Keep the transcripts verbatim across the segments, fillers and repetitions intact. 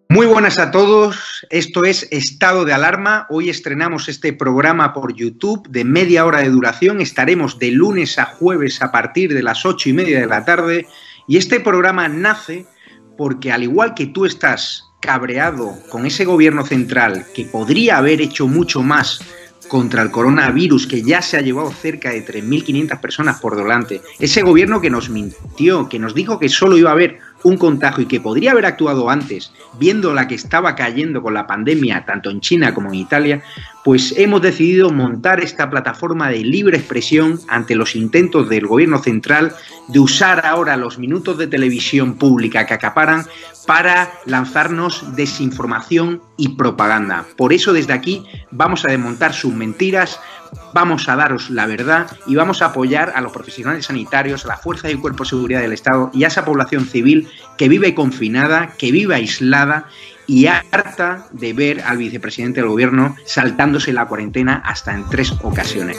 Muy buenas a todos, esto es Estado de Alarma. Hoy estrenamos este programa por YouTube de media hora de duración. Estaremos de lunes a jueves a partir de las ocho y media de la tarde. Y este programa nace porque, al igual que tú estás cabreado con ese gobierno central que podría haber hecho mucho más contra el coronavirus, que ya se ha llevado cerca de tres mil quinientas personas por delante, ese gobierno que nos mintió, que nos dijo que solo iba a haber un contagio y que podría haber actuado antes, viendo la que estaba cayendo con la pandemia tanto en China como en Italia, pues hemos decidido montar esta plataforma de libre expresión ante los intentos del gobierno central de usar ahora los minutos de televisión pública que acaparan para lanzarnos desinformación y propaganda. Por eso desde aquí vamos a desmontar sus mentiras, vamos a daros la verdad y vamos a apoyar a los profesionales sanitarios, a la fuerza y cuerpo de seguridad del Estado y a esa población civil que vive confinada, que vive aislada y harta de ver al vicepresidente del gobierno saltándose la cuarentena hasta en tres ocasiones.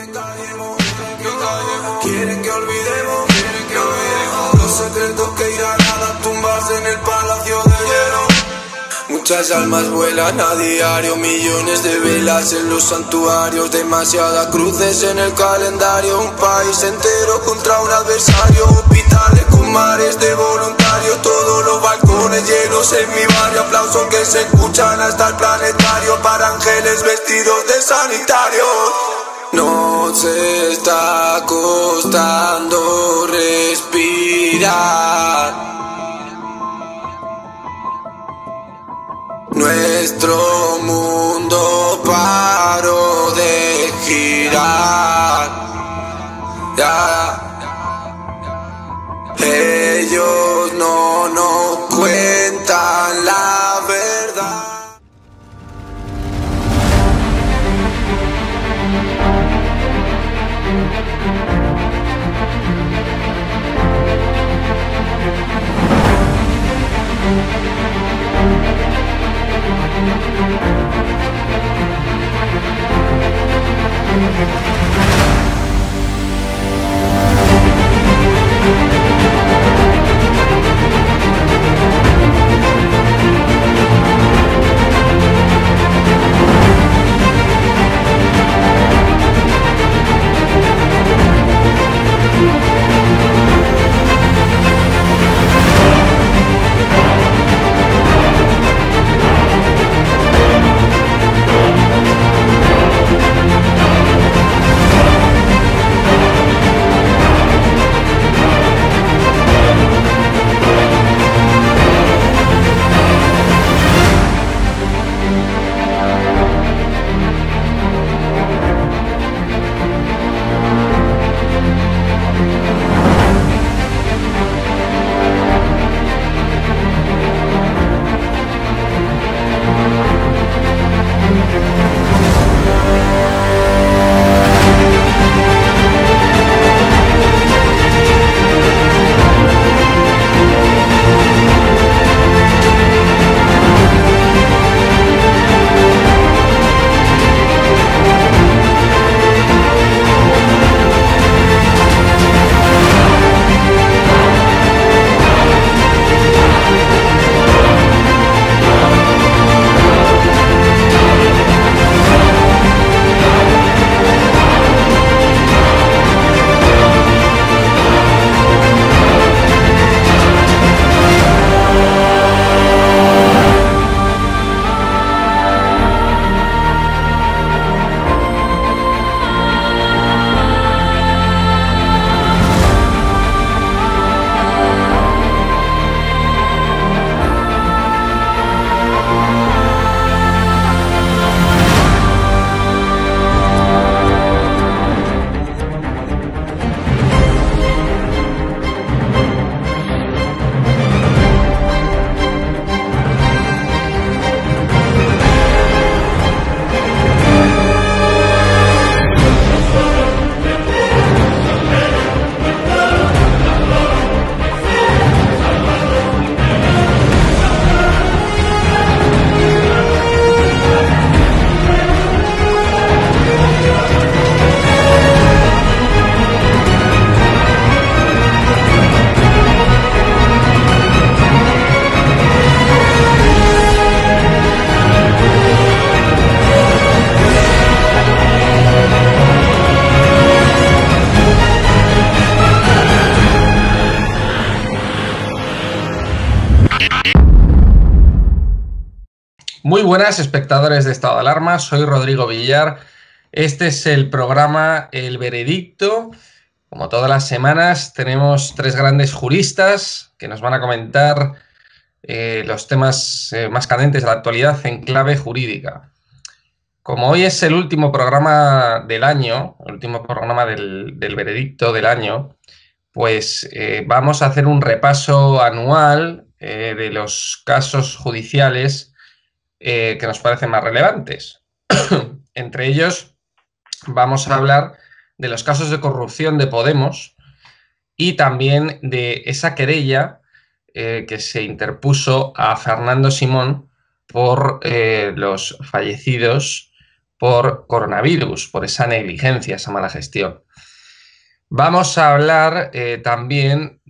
Quieren que olvidemos, quieren que olvidemos los secretos que irán a las tumbas en el palacio de hielo. Muchas almas vuelan a diario, millones de velas en los santuarios, demasiadas cruces en el calendario, un país entero contra un adversario, hospitales con mares de voluntarios, todos los balcones llenos en mi barrio, aplausos que se escuchan hasta el planetario, para ángeles vestidos de sanitarios. Nos está costando respirar. Nuestro mundo paró de girar. Ya. Ellos no nos cuentan la verdad. Muy buenas, espectadores de Estado de Alarma, soy Rodrigo Villar. Este es el programa El Veredicto. Como todas las semanas, tenemos tres grandes juristas que nos van a comentar eh, los temas eh, más candentes de la actualidad en clave jurídica. Como hoy es el último programa del año, el último programa del, del Veredicto del año, pues eh, vamos a hacer un repaso anual eh, de los casos judiciales Eh, que nos parecen más relevantes. Entre ellos vamos a hablar de los casos de corrupción de Podemos y también de esa querella eh, que se interpuso a Fernando Simón por eh, los fallecidos por coronavirus, por esa negligencia, esa mala gestión. Vamos a hablar eh, también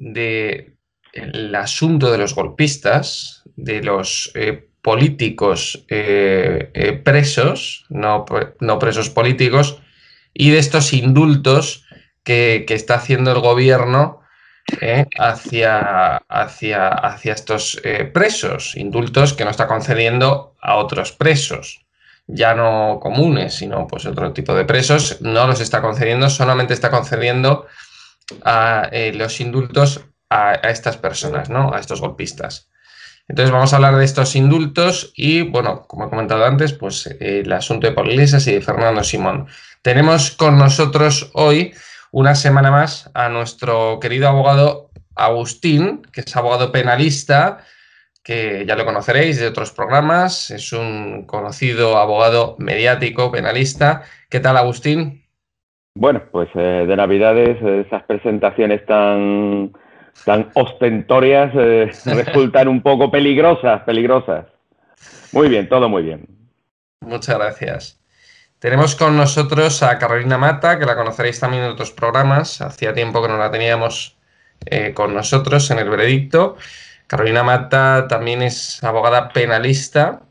del asunto de los golpistas, de los eh, políticos eh, eh, presos, no, no presos políticos, y de estos indultos que, que está haciendo el gobierno eh, hacia, hacia, hacia estos eh, presos, indultos que no está concediendo a otros presos, ya no comunes, sino pues otro tipo de presos, no los está concediendo, solamente está concediendo a eh, los indultos a, a estas personas, ¿no? A estos golpistas. Entonces vamos a hablar de estos indultos y, bueno, como he comentado antes, pues eh, el asunto de Pablo Iglesias y de Fernando Simón. Tenemos con nosotros hoy, una semana más, a nuestro querido abogado Agustín, que es abogado penalista, que ya lo conoceréis de otros programas, es un conocido abogado mediático, penalista. ¿Qué tal, Agustín? Bueno, pues eh, de Navidades, esas presentaciones tan... tan ostentorias eh, resultan un poco peligrosas, peligrosas. Muy bien, todo muy bien. Muchas gracias. Tenemos con nosotros a Carolina Mata, que la conoceréis también en otros programas. Hacía tiempo que no la teníamos eh, con nosotros en el Veredicto. Carolina Mata también es abogada penalista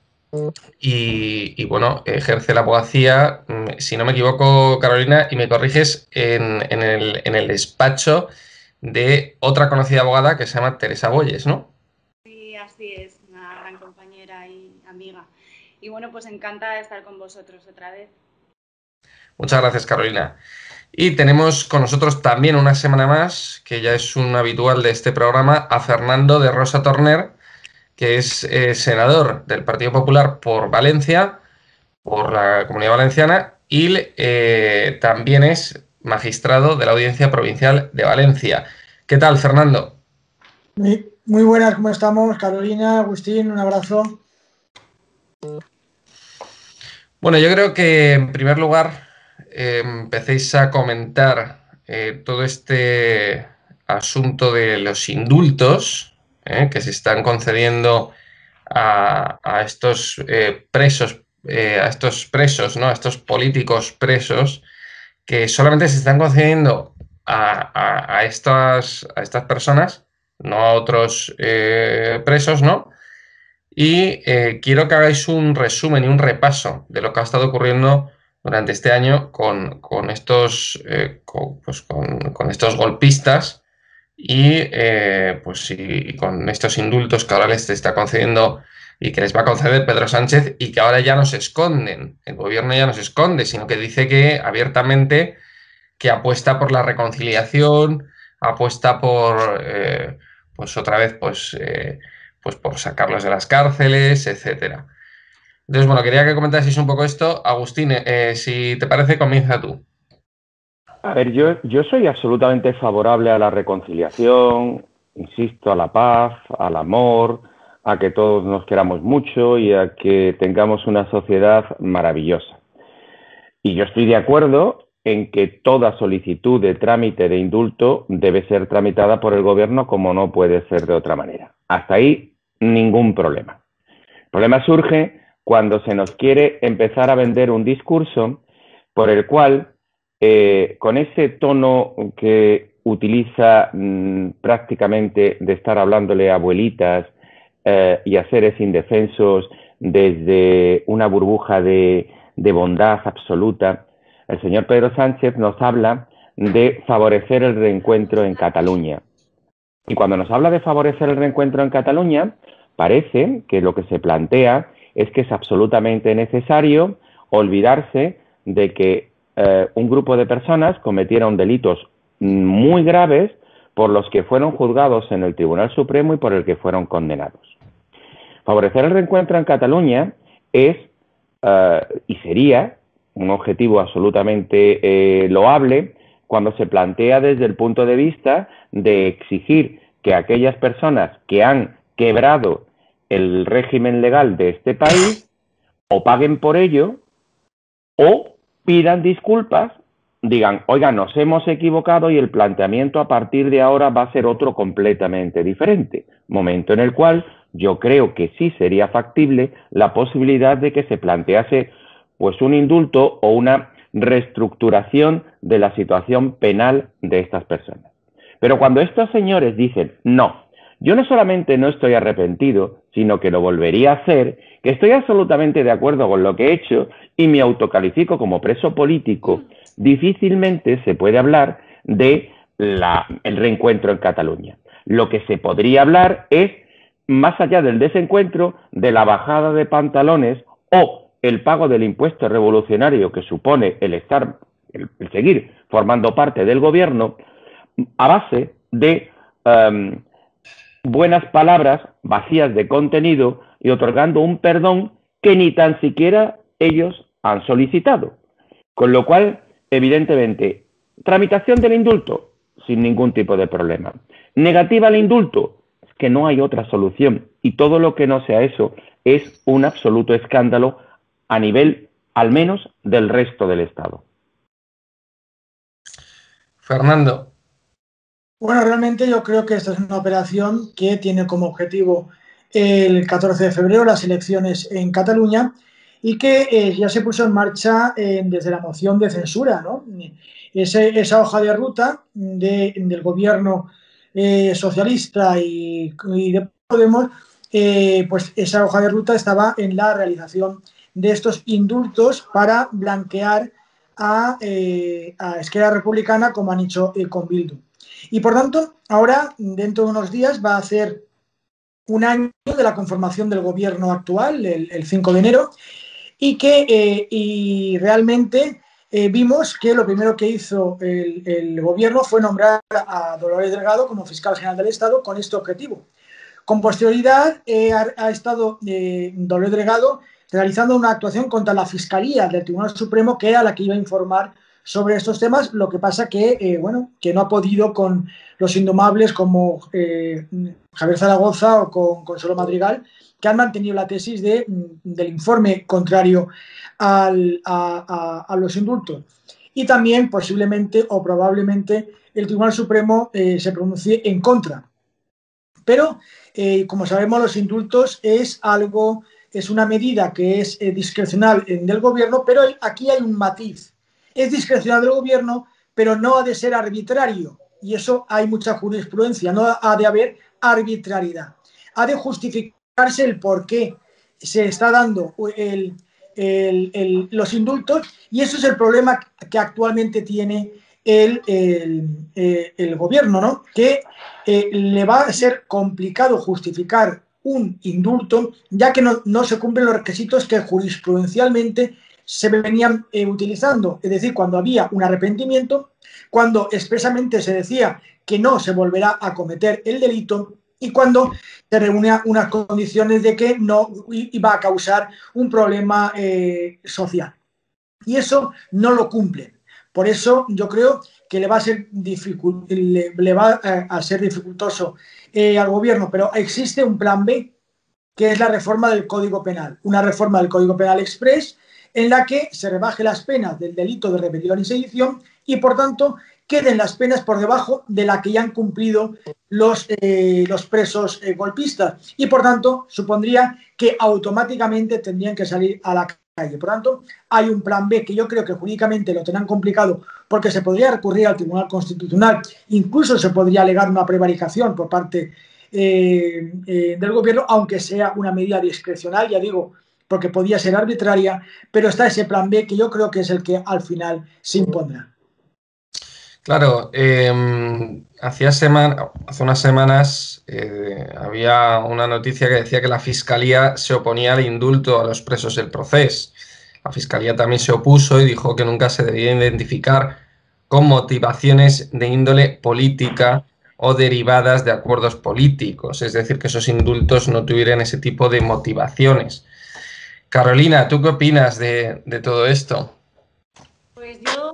y, y bueno, ejerce la abogacía, si no me equivoco, Carolina, y me corriges, en, en, el, en el despacho de otra conocida abogada que se llama Teresa Boyes, ¿no? Sí, así es, una gran compañera y amiga. Y bueno, pues encantada de estar con vosotros otra vez. Muchas gracias, Carolina. Y tenemos con nosotros también una semana más, que ya es un habitual de este programa, a Fernando de Rosa Torner, que es eh, senador del Partido Popular por Valencia, por la Comunidad Valenciana, y eh, también es magistrado de la Audiencia Provincial de Valencia. ¿Qué tal, Fernando? Muy, muy buenas, ¿cómo estamos? Carolina, Agustín, un abrazo. Bueno, yo creo que en primer lugar eh, empecéis a comentar eh, todo este asunto de los indultos eh, que se están concediendo a, a estos eh, presos, eh, a estos presos, ¿no? A estos políticos presos, que solamente se están concediendo a, a, a, estas, a estas personas, no a otros eh, presos, ¿no? Y eh, quiero que hagáis un resumen y un repaso de lo que ha estado ocurriendo durante este año con, con, estos, eh, con, pues con, con estos golpistas y, eh, pues, y con estos indultos que ahora les está concediendo y que les va a conceder Pedro Sánchez y que ahora ya no se esconden. El gobierno ya no se esconde, sino que dice que abiertamente que apuesta por la reconciliación, apuesta por, eh, pues otra vez, pues, eh, pues por sacarlos de las cárceles, etcétera. Entonces, bueno, quería que comentaseis un poco esto. Agustín, eh, si te parece, comienza tú. A ver, yo, yo soy absolutamente favorable a la reconciliación, insisto, a la paz, al amor, a que todos nos queramos mucho y a que tengamos una sociedad maravillosa. Y yo estoy de acuerdo en que toda solicitud de trámite de indulto debe ser tramitada por el gobierno como no puede ser de otra manera. Hasta ahí, ningún problema. El problema surge cuando se nos quiere empezar a vender un discurso por el cual, eh, con ese tono que utiliza mmm, prácticamente de estar hablándole a abuelitas eh, y a seres indefensos desde una burbuja de, de bondad absoluta, el señor Pedro Sánchez nos habla de favorecer el reencuentro en Cataluña. Y cuando nos habla de favorecer el reencuentro en Cataluña, parece que lo que se plantea es que es absolutamente necesario olvidarse de que eh, un grupo de personas cometieron delitos muy graves por los que fueron juzgados en el Tribunal Supremo y por el que fueron condenados. Favorecer el reencuentro en Cataluña es uh, y sería un objetivo absolutamente eh, loable cuando se plantea desde el punto de vista de exigir que aquellas personas que han quebrado el régimen legal de este país o paguen por ello o pidan disculpas, digan, oiga, nos hemos equivocado y el planteamiento a partir de ahora va a ser otro completamente diferente. Momento en el cual yo creo que sí sería factible la posibilidad de que se plantease pues un indulto o una reestructuración de la situación penal de estas personas. Pero cuando estos señores dicen, no, yo no solamente no estoy arrepentido, sino que lo volvería a hacer, que estoy absolutamente de acuerdo con lo que he hecho y me autocalifico como preso político, difícilmente se puede hablar de la, el reencuentro en Cataluña. Lo que se podría hablar es, más allá del desencuentro, de la bajada de pantalones o el pago del impuesto revolucionario que supone el estar, el, el seguir formando parte del gobierno, a base de um, buenas palabras vacías de contenido y otorgando un perdón que ni tan siquiera ellos han solicitado. Con lo cual, evidentemente, tramitación del indulto, sin ningún tipo de problema. Negativa al indulto, es que no hay otra solución. Y todo lo que no sea eso es un absoluto escándalo a nivel, al menos, del resto del Estado. Fernando. Bueno, realmente yo creo que esta es una operación que tiene como objetivo el catorce de febrero las elecciones en Cataluña y que eh, ya se puso en marcha eh, desde la moción de censura, ¿no? Ese, esa hoja de ruta de, del gobierno eh, socialista y, y de Podemos, eh, pues esa hoja de ruta estaba en la realización de estos indultos para blanquear a, eh, a Esquerra Republicana, como han hecho eh, con Bildu. Y por tanto, ahora, dentro de unos días, va a hacer un año de la conformación del gobierno actual, el, el cinco de enero, y que eh, y realmente eh, vimos que lo primero que hizo el, el gobierno fue nombrar a Dolores Delgado como fiscal general del Estado con este objetivo. Con posterioridad eh, ha, ha estado eh, Dolores Delgado realizando una actuación contra la Fiscalía del Tribunal Supremo, que era la que iba a informar sobre estos temas, lo que pasa que, eh, bueno, que no ha podido con los indomables como eh, Javier Zaragoza o con Consuelo Madrigal, que han mantenido la tesis de, del informe contrario al, a, a, a los indultos. Y también posiblemente o probablemente el Tribunal Supremo eh, se pronuncie en contra. Pero, eh, como sabemos, los indultos es algo, es una medida que es eh, discrecional en del gobierno, pero aquí hay un matiz. Es discrecional del gobierno, pero no ha de ser arbitrario. Y eso hay mucha jurisprudencia, no ha de haber arbitrariedad. Ha de justificarse el por qué se está dando el, el, el, los indultos, y eso es el problema que actualmente tiene el, el, el, el gobierno, ¿no? Que eh, le va a ser complicado justificar un indulto, ya que no, no se cumplen los requisitos que jurisprudencialmente se venían eh, utilizando, es decir, cuando había un arrepentimiento, cuando expresamente se decía que no se volverá a cometer el delito y cuando se reúnen unas condiciones de que no iba a causar un problema eh, social. Y eso no lo cumplen. Por eso yo creo que le va a ser, dificult, le, le va a ser dificultoso eh, al gobierno, pero existe un plan B, que es la reforma del Código Penal, una reforma del Código Penal Express en la que se rebaje las penas del delito de rebelión y sedición y, por tanto, queden las penas por debajo de la que ya han cumplido los, eh, los presos eh, golpistas y, por tanto, supondría que automáticamente tendrían que salir a la calle. Por tanto, hay un plan B que yo creo que jurídicamente lo tendrán complicado porque se podría recurrir al Tribunal Constitucional, incluso se podría alegar una prevaricación por parte eh, eh, del gobierno, aunque sea una medida discrecional, ya digo, porque podía ser arbitraria, pero está ese plan B que yo creo que es el que al final se impondrá. Claro, eh, hacía semana, hace unas semanas eh, había una noticia que decía que la Fiscalía se oponía al indulto a los presos del Procés. La Fiscalía también se opuso y dijo que nunca se debía identificar con motivaciones de índole política o derivadas de acuerdos políticos, es decir, que esos indultos no tuvieran ese tipo de motivaciones. Carolina, ¿tú qué opinas de, de todo esto? Pues yo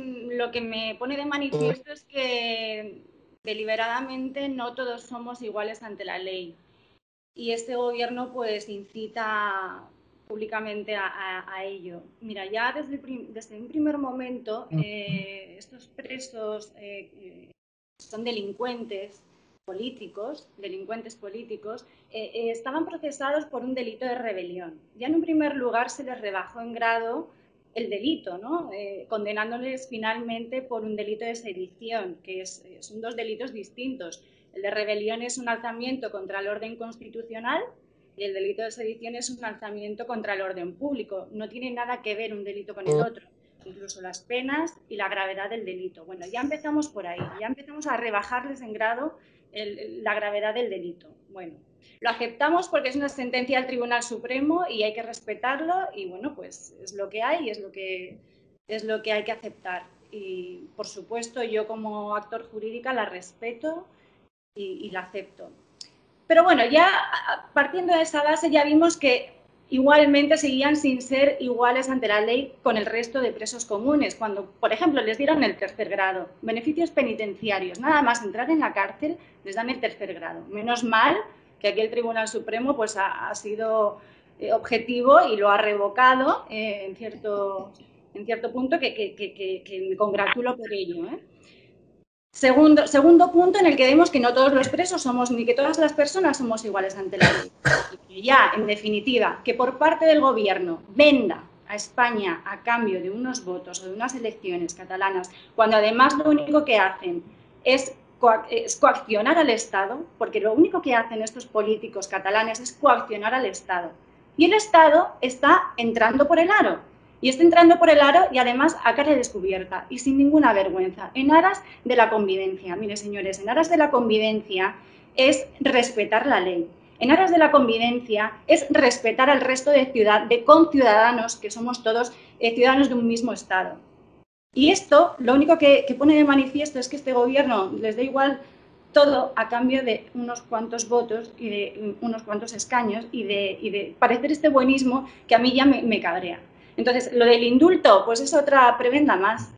lo que me pone de manifiesto es que deliberadamente no todos somos iguales ante la ley. Y este gobierno pues incita públicamente a, a, a ello. Mira, ya desde, el, desde un primer momento eh, estos presos eh, son delincuentes políticos, delincuentes políticos, eh, eh, estaban procesados por un delito de rebelión. Ya en un primer lugar se les rebajó en grado el delito, ¿no? Eh, condenándoles finalmente por un delito de sedición, que es, son dos delitos distintos. El de rebelión es un alzamiento contra el orden constitucional y el delito de sedición es un alzamiento contra el orden público. No tiene nada que ver un delito con el otro, incluso las penas y la gravedad del delito. Bueno, ya empezamos por ahí, ya empezamos a rebajarles en grado el, la gravedad del delito. Bueno, lo aceptamos porque es una sentencia del Tribunal Supremo y hay que respetarlo y bueno, pues es lo que hay y es lo que, es lo que hay que aceptar. Y por supuesto yo como actor jurídica la respeto y, y la acepto. Pero bueno, ya partiendo de esa base ya vimos que igualmente seguían sin ser iguales ante la ley con el resto de presos comunes, cuando, por ejemplo, les dieron el tercer grado, beneficios penitenciarios, nada más entrar en la cárcel les dan el tercer grado. Menos mal que aquí el Tribunal Supremo pues, ha, ha sido eh, objetivo y lo ha revocado eh, en, cierto, en cierto punto, que, que, que, que me congratulo por ello, ¿eh? Segundo, segundo punto en el que vemos que no todos los presos somos, ni que todas las personas somos iguales ante la ley. Y ya, en definitiva, que por parte del gobierno venda a España a cambio de unos votos o de unas elecciones catalanas, cuando además lo único que hacen es, coac es coaccionar al Estado, porque lo único que hacen estos políticos catalanes es coaccionar al Estado. Y el Estado está entrando por el aro. Y está entrando por el aro y además a cara descubierta y sin ninguna vergüenza, en aras de la convivencia. Mire, señores, en aras de la convivencia es respetar la ley. En aras de la convivencia es respetar al resto de, ciudad, de conciudadanos, que somos todos eh, ciudadanos de un mismo Estado. Y esto, lo único que, que pone de manifiesto es que este gobierno les da igual todo a cambio de unos cuantos votos y de unos cuantos escaños y de, y de parecer este buenismo que a mí ya me, me cabrea. Entonces, lo del indulto, pues es otra prebenda más.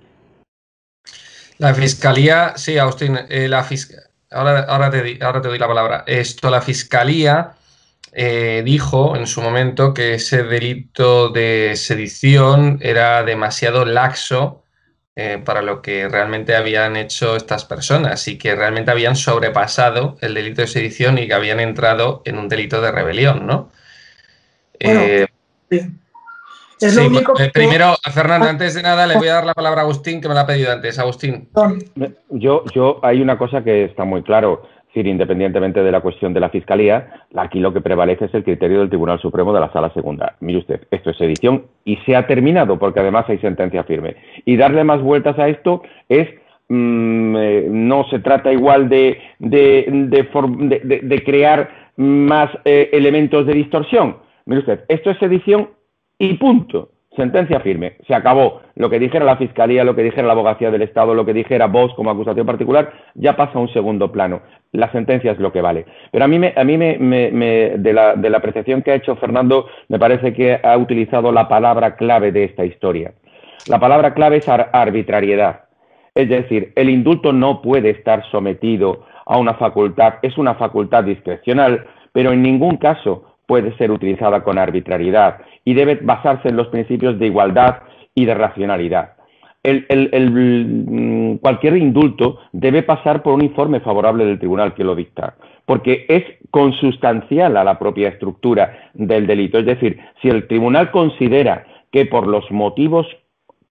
La Fiscalía, sí, Agustín, eh, la fisc... ahora, ahora, te di, ahora te doy la palabra. Esto, la Fiscalía eh, dijo en su momento que ese delito de sedición era demasiado laxo eh, para lo que realmente habían hecho estas personas y que realmente habían sobrepasado el delito de sedición y que habían entrado en un delito de rebelión, ¿no? Bueno, eh, bien. Es sí, lo único eh, que... primero, Fernando, antes de nada le voy a dar la palabra a Agustín, que me la ha pedido antes. Agustín. Yo, yo, hay una cosa que está muy claro, es decir, independientemente de la cuestión de la Fiscalía, aquí lo que prevalece es el criterio del Tribunal Supremo de la Sala Segunda. Mire usted, esto es sedición y se ha terminado porque además hay sentencia firme. Y darle más vueltas a esto es... Mmm, eh, no se trata igual de, de, de, de, de, de crear más eh, elementos de distorsión. Mire usted, esto es sedición y punto. Sentencia firme. Se acabó. Lo que dijera la Fiscalía, lo que dijera la Abogacía del Estado, lo que dijera Vox como acusación particular, ya pasa a un segundo plano. La sentencia es lo que vale. Pero a mí, me, a mí me, me, me, de, la, de la apreciación que ha hecho Fernando, me parece que ha utilizado la palabra clave de esta historia. La palabra clave es ar arbitrariedad. Es decir, el indulto no puede estar sometido a una facultad, es una facultad discrecional, pero en ningún caso puede ser utilizada con arbitrariedad y debe basarse en los principios de igualdad y de racionalidad. El, el, el, cualquier indulto debe pasar por un informe favorable del tribunal que lo dicta, porque es consustancial a la propia estructura del delito. Es decir, si el tribunal considera que por los motivos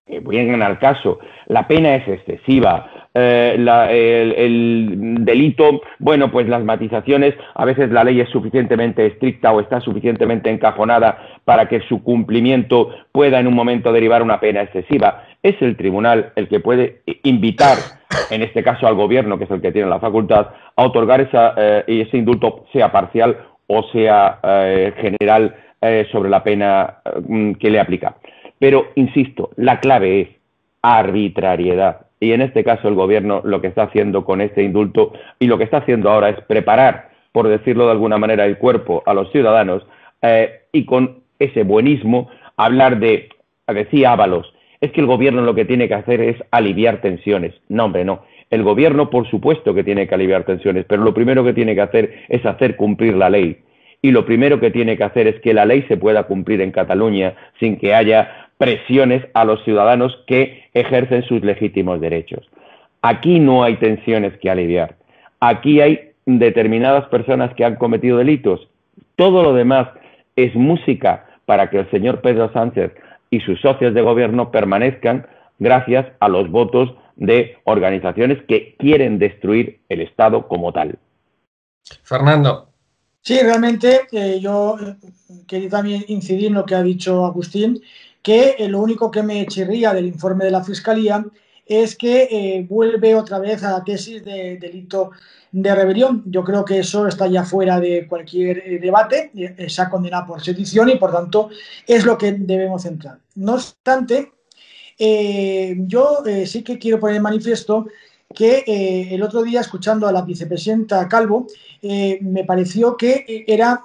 eh, bien al caso, la pena es excesiva, eh, la, el, el delito, bueno, pues las matizaciones, a veces la ley es suficientemente estricta o está suficientemente encajonada para que su cumplimiento pueda en un momento derivar una pena excesiva. Es el tribunal el que puede invitar, en este caso al gobierno, que es el que tiene la facultad, a otorgar esa, eh, ese indulto, sea parcial o sea eh, general, eh, sobre la pena eh, que le aplica. Pero, insisto, la clave es arbitrariedad. Y en este caso el gobierno lo que está haciendo con este indulto y lo que está haciendo ahora es preparar, por decirlo de alguna manera, el cuerpo a los ciudadanos eh, y con ese buenismo hablar de, decía Ábalos, es que el gobierno lo que tiene que hacer es aliviar tensiones. No, hombre, no. El gobierno, por supuesto que tiene que aliviar tensiones, pero lo primero que tiene que hacer es hacer cumplir la ley. Y lo primero que tiene que hacer es que la ley se pueda cumplir en Cataluña sin que haya presiones a los ciudadanos que ejercen sus legítimos derechos. Aquí no hay tensiones que aliviar. Aquí hay determinadas personas que han cometido delitos. Todo lo demás es música para que el señor Pedro Sánchez y sus socios de gobierno permanezcan gracias a los votos de organizaciones que quieren destruir el Estado como tal. Fernando. Sí, realmente eh, yo quería también incidir en lo que ha dicho Agustín, que eh, lo único que me chirría del informe de la Fiscalía es que eh, vuelve otra vez a la tesis de delito de rebelión. Yo creo que eso está ya fuera de cualquier eh, debate, eh, se ha condenado por sedición y por tanto es lo que debemos centrar. No obstante, eh, yo eh, sí que quiero poner en manifiesto que eh, el otro día, escuchando a la vicepresidenta Calvo, eh, me pareció que era...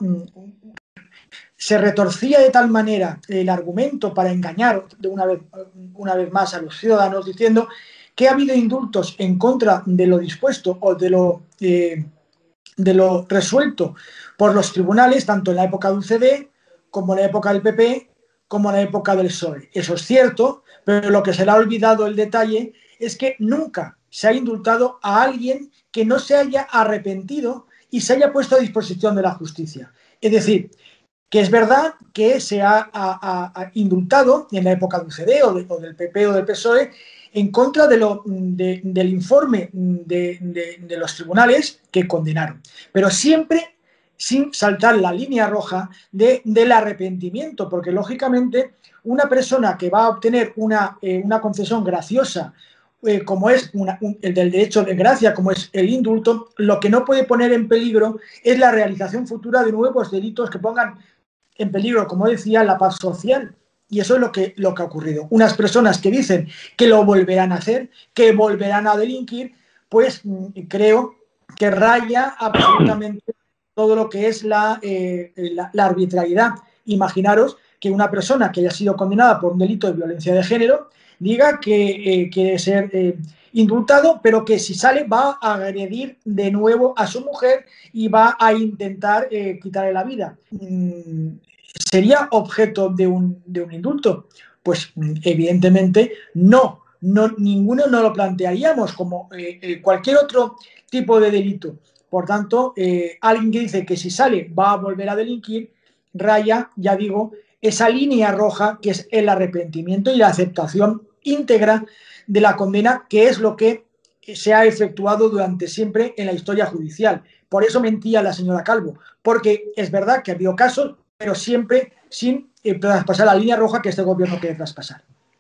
se retorcía de tal manera el argumento para engañar de una vez, una vez más a los ciudadanos, diciendo que ha habido indultos en contra de lo dispuesto o de lo, eh, de lo resuelto por los tribunales, tanto en la época de U C D como en la época del P P, como en la época del P S O E. Eso es cierto, pero lo que se le ha olvidado el detalle es que nunca se ha indultado a alguien que no se haya arrepentido y se haya puesto a disposición de la justicia. Es decir, que es verdad que se ha, ha, ha indultado en la época de U C D o, de, o del P P o del P S O E en contra de lo, de, del informe de, de, de los tribunales que condenaron, pero siempre sin saltar la línea roja de, del arrepentimiento, porque lógicamente una persona que va a obtener una, eh, una concesión graciosa, eh, como es una, un, el del derecho de gracia, como es el indulto, lo que no puede poner en peligro es la realización futura de nuevos delitos que pongan en peligro, como decía, la paz social. Y eso es lo que, lo que ha ocurrido. Unas personas que dicen que lo volverán a hacer, que volverán a delinquir, pues creo que raya absolutamente todo lo que es la, eh, la, la arbitrariedad. Imaginaros que una persona que haya sido condenada por un delito de violencia de género diga que eh, quiere ser eh, indultado, pero que si sale va a agredir de nuevo a su mujer y va a intentar eh, quitarle la vida. Mm, ¿Sería objeto de un, de un indulto? Pues evidentemente no, no, ninguno no lo plantearíamos como eh, eh, cualquier otro tipo de delito. Por tanto, eh, alguien que dice que si sale va a volver a delinquir, raya, ya digo, esa línea roja que es el arrepentimiento y la aceptación íntegra de la condena, que es lo que se ha efectuado durante siempre en la historia judicial. Por eso mentía la señora Calvo, porque es verdad que ha habido casos, pero siempre sin eh, traspasar la línea roja que este gobierno quiere traspasar.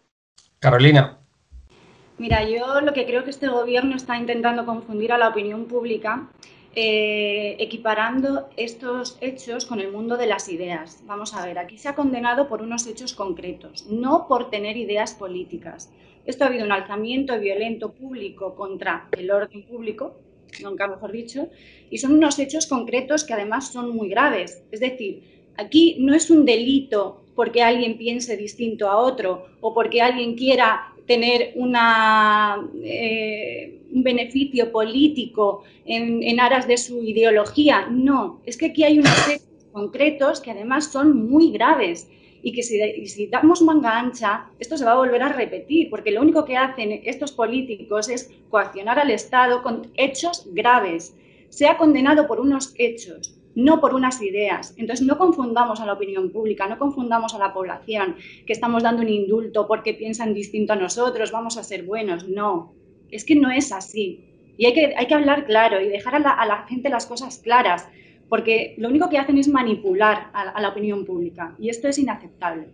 Carolina. Mira, yo lo que creo que este gobierno está intentando confundir a la opinión pública eh, equiparando estos hechos con el mundo de las ideas. Vamos a ver, aquí se ha condenado por unos hechos concretos, no por tener ideas políticas. Esto ha habido un alzamiento violento público contra el orden público, nunca mejor dicho, y son unos hechos concretos que además son muy graves. Es decir, aquí no es un delito porque alguien piense distinto a otro o porque alguien quiera tener una, eh, un beneficio político en, en aras de su ideología. No, es que aquí hay unos hechos concretos que además son muy graves y que si, y si damos manga ancha, esto se va a volver a repetir, porque lo único que hacen estos políticos es coaccionar al Estado con hechos graves. Se ha condenado por unos hechos. no por unas ideas. Entonces, no confundamos a la opinión pública, no confundamos a la población, que estamos dando un indulto porque piensan distinto a nosotros, vamos a ser buenos. No, es que no es así. Y hay que, hay que hablar claro y dejar a la, a la gente las cosas claras, porque lo único que hacen es manipular a, a la opinión pública, y esto es inaceptable.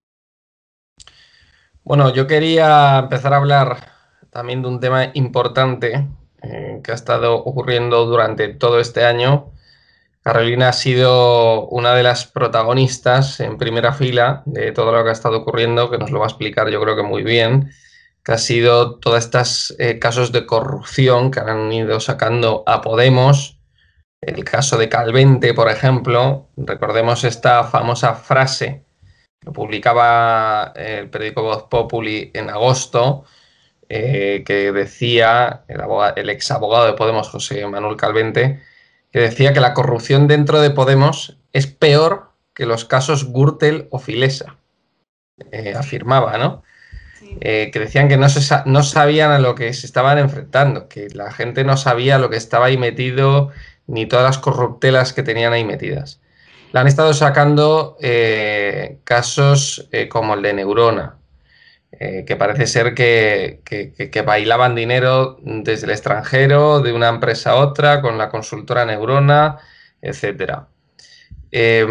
Bueno, yo quería empezar a hablar también de un tema importante eh, que ha estado ocurriendo durante todo este año. Carolina ha sido una de las protagonistas en primera fila de todo lo que ha estado ocurriendo, que nos lo va a explicar yo creo que muy bien, que ha sido todos estos eh, casos de corrupción que han ido sacando a Podemos. El caso de Calvente, por ejemplo, recordemos esta famosa frase que publicaba el periódico Voz Populi en agosto, eh, que decía el, abogado, el ex abogado de Podemos, José Manuel Calvente, que decía que la corrupción dentro de Podemos es peor que los casos Gürtel o Filesa. Eh, afirmaba, ¿no? Sí. Eh, que decían que no, se, no sabían a lo que se estaban enfrentando, que la gente no sabía lo que estaba ahí metido, ni todas las corruptelas que tenían ahí metidas. Le han estado sacando eh, casos eh, como el de Neurona, eh, que parece ser que, que, que, que bailaban dinero desde el extranjero, de una empresa a otra, con la consultora Neurona, etcétera. Eh,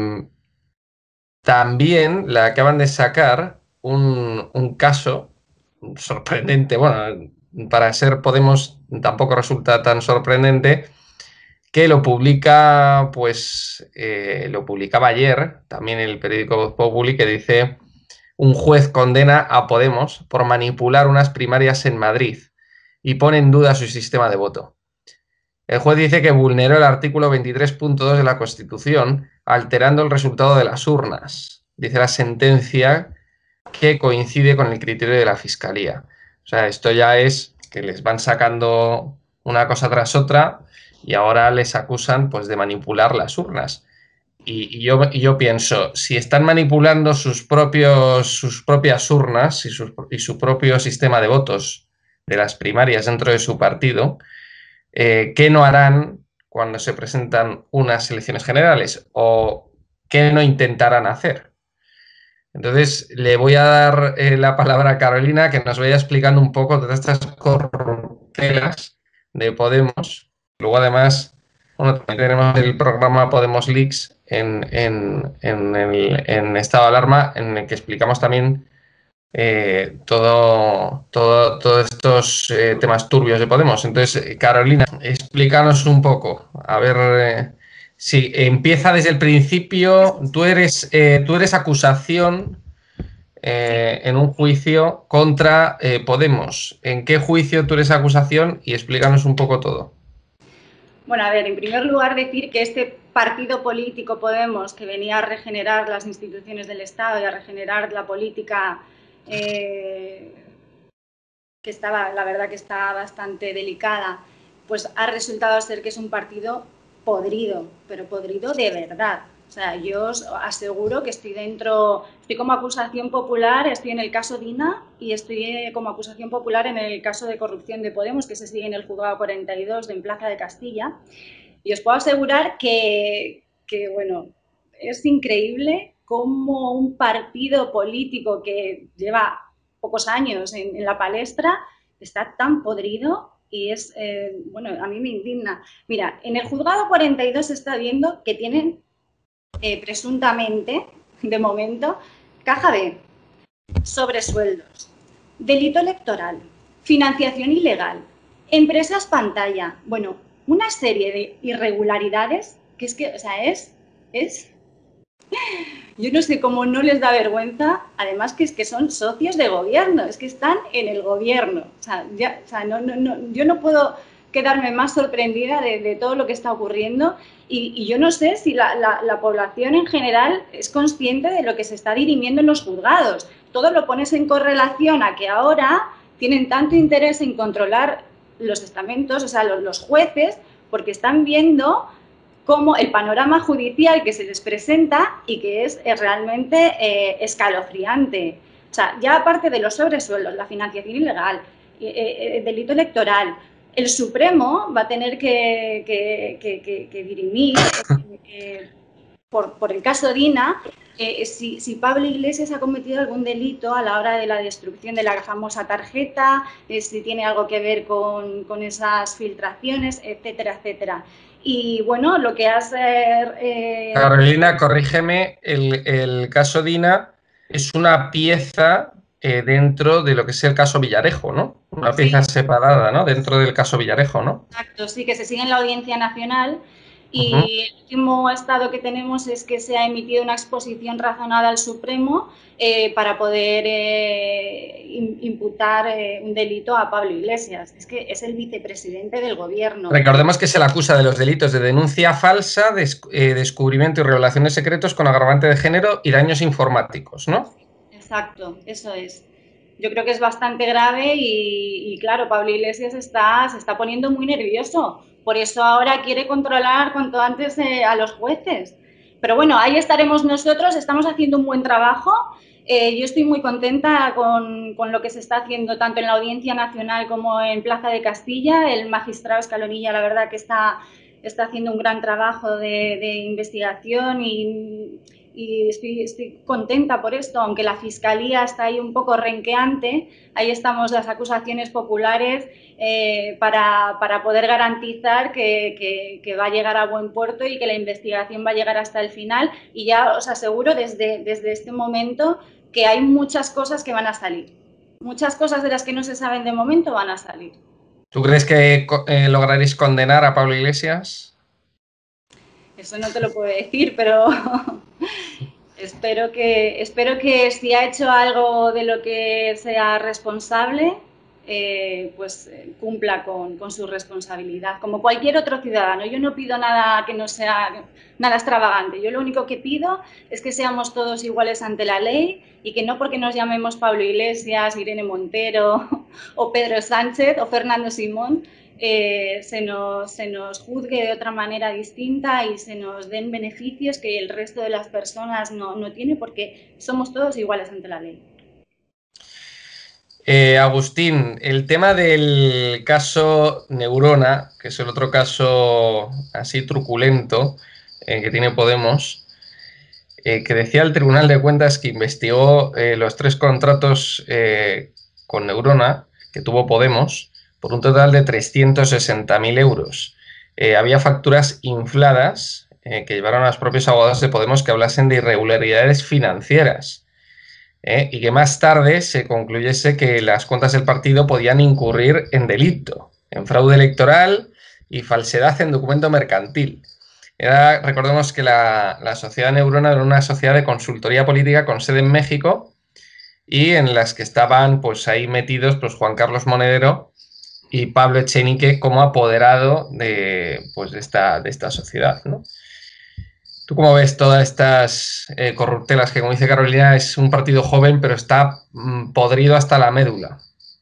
también le acaban de sacar un, un caso sorprendente, bueno, para ser Podemos tampoco resulta tan sorprendente, que lo publica, pues, eh, lo publicaba ayer, también el periódico Voz Populi, que dice: un juez condena a Podemos por manipular unas primarias en Madrid y pone en duda su sistema de voto. El juez dice que vulneró el artículo veintitrés punto dos de la Constitución, alterando el resultado de las urnas. Dice la sentencia que coincide con el criterio de la Fiscalía. O sea, esto ya es que les van sacando una cosa tras otra y ahora les acusan, pues, de manipular las urnas. Y, y, yo, y yo pienso, si están manipulando sus, propios, sus propias urnas y, sus, y su propio sistema de votos de las primarias dentro de su partido, eh, ¿qué no harán cuando se presentan unas elecciones generales? ¿O qué no intentarán hacer? Entonces, le voy a dar eh, la palabra a Carolina, que nos vaya explicando un poco todas estas corruptelas de Podemos. Luego, además, bueno, también tenemos el programa Podemos Leaks en, en, en, el, en estado de alarma, en el que explicamos también eh, todo, todo, todos estos eh, temas turbios de Podemos. Entonces, Carolina, explícanos un poco, a ver... Eh, sí, empieza desde el principio. Tú eres, eh, tú eres acusación eh, en un juicio contra eh, Podemos. ¿En qué juicio tú eres acusación? Y explícanos un poco todo. Bueno, a ver, en primer lugar decir que este partido político Podemos, que venía a regenerar las instituciones del Estado y a regenerar la política, eh, que estaba, la verdad que está bastante delicada, pues ha resultado ser que es un partido podrido, pero podrido de verdad. O sea, yo os aseguro que estoy dentro, estoy como acusación popular, estoy en el caso Dina y estoy como acusación popular en el caso de corrupción de Podemos, que se sigue en el juzgado cuarenta y dos de en Plaza de Castilla. Y os puedo asegurar que, que bueno, es increíble cómo un partido político que lleva pocos años en, en la palestra está tan podrido. Y es, eh, bueno, a mí me indigna. Mira, en el juzgado cuarenta y dos se está viendo que tienen eh, presuntamente, de momento, caja B, sobresueldos, delito electoral, financiación ilegal, empresas pantalla, bueno, una serie de irregularidades que es que, o sea, es, es... Yo no sé cómo no les da vergüenza, además que es que son socios de gobierno, es que están en el gobierno. O sea, ya, o sea no, no, no, yo no puedo quedarme más sorprendida de, de todo lo que está ocurriendo y, y yo no sé si la, la, la población en general es consciente de lo que se está dirimiendo en los juzgados. Todo lo pones en correlación a que ahora tienen tanto interés en controlar los estamentos, o sea, los, los jueces, porque están viendo como el panorama judicial que se les presenta y que es, es realmente eh, escalofriante. O sea, ya aparte de los sobresueldos, la financiación ilegal, eh, eh, delito electoral, el Supremo va a tener que, que, que, que, que dirimir eh, por, por el caso Dina eh, si, si Pablo Iglesias ha cometido algún delito a la hora de la destrucción de la famosa tarjeta, eh, si tiene algo que ver con, con esas filtraciones, etcétera, etcétera. Y bueno, lo que has... Eh, Carolina, corrígeme, el, el caso Dina es una pieza eh, dentro de lo que es el caso Villarejo, ¿no? Una pieza sí. separada, ¿no? Dentro del caso Villarejo, ¿no? Exacto, sí, que se sigue en la Audiencia Nacional y uh-huh. el último estado que tenemos es que se ha emitido una exposición razonada al Supremo eh, para poder eh, imputar eh, un delito a Pablo Iglesias. Es que es el vicepresidente del gobierno. Recordemos que se le acusa de los delitos de denuncia falsa, des eh, descubrimiento y revelación de secretos con agravante de género y daños informáticos, ¿no? Exacto, eso es. Yo creo que es bastante grave y, y claro, Pablo Iglesias está, se está poniendo muy nervioso. Por eso ahora quiere controlar cuanto antes eh, a los jueces. Pero bueno, ahí estaremos nosotros, estamos haciendo un buen trabajo. Eh, yo estoy muy contenta con, con lo que se está haciendo tanto en la Audiencia Nacional como en Plaza de Castilla. El magistrado Escalonilla, la verdad que está, está haciendo un gran trabajo de, de investigación y, y estoy, estoy contenta por esto, aunque la Fiscalía está ahí un poco renqueante. Ahí estamos las acusaciones populares eh, para, para poder garantizar que, que, que va a llegar a buen puerto y que la investigación va a llegar hasta el final. Y ya os aseguro desde, desde este momento que hay muchas cosas que van a salir. Muchas cosas de las que no se saben de momento van a salir. ¿Tú crees que eh, lograréis condenar a Pablo Iglesias? Eso no te lo puedo decir, pero espero que, espero que si ha hecho algo de lo que sea responsable, eh, pues eh, cumpla con, con su responsabilidad, como cualquier otro ciudadano. Yo no pido nada que no sea nada extravagante. Yo lo único que pido es que seamos todos iguales ante la ley y que no porque nos llamemos Pablo Iglesias, Irene Montero o Pedro Sánchez o Fernando Simón, Eh, se, nos, se nos juzgue de otra manera distinta y se nos den beneficios que el resto de las personas no, no tiene, porque somos todos iguales ante la ley. Eh, Agustín, el tema del caso Neurona, que es el otro caso así truculento eh, que tiene Podemos, eh, que decía el Tribunal de Cuentas que investigó eh, los tres contratos eh, con Neurona que tuvo Podemos, por un total de trescientos sesenta mil euros. Eh, había facturas infladas eh, que llevaron a los propios abogados de Podemos que hablasen de irregularidades financieras eh, y que más tarde se concluyese que las cuentas del partido podían incurrir en delito, en fraude electoral y falsedad en documento mercantil. Era, recordemos que la, la Sociedad Neurona era una sociedad de consultoría política con sede en México y en las que estaban pues ahí metidos pues, Juan Carlos Monedero y Pablo Echenique como apoderado de, pues, de, esta, de esta sociedad, ¿no? ¿Tú cómo ves todas estas eh, corruptelas que, como dice Carolina, es un partido joven, pero está mm, podrido hasta la médula?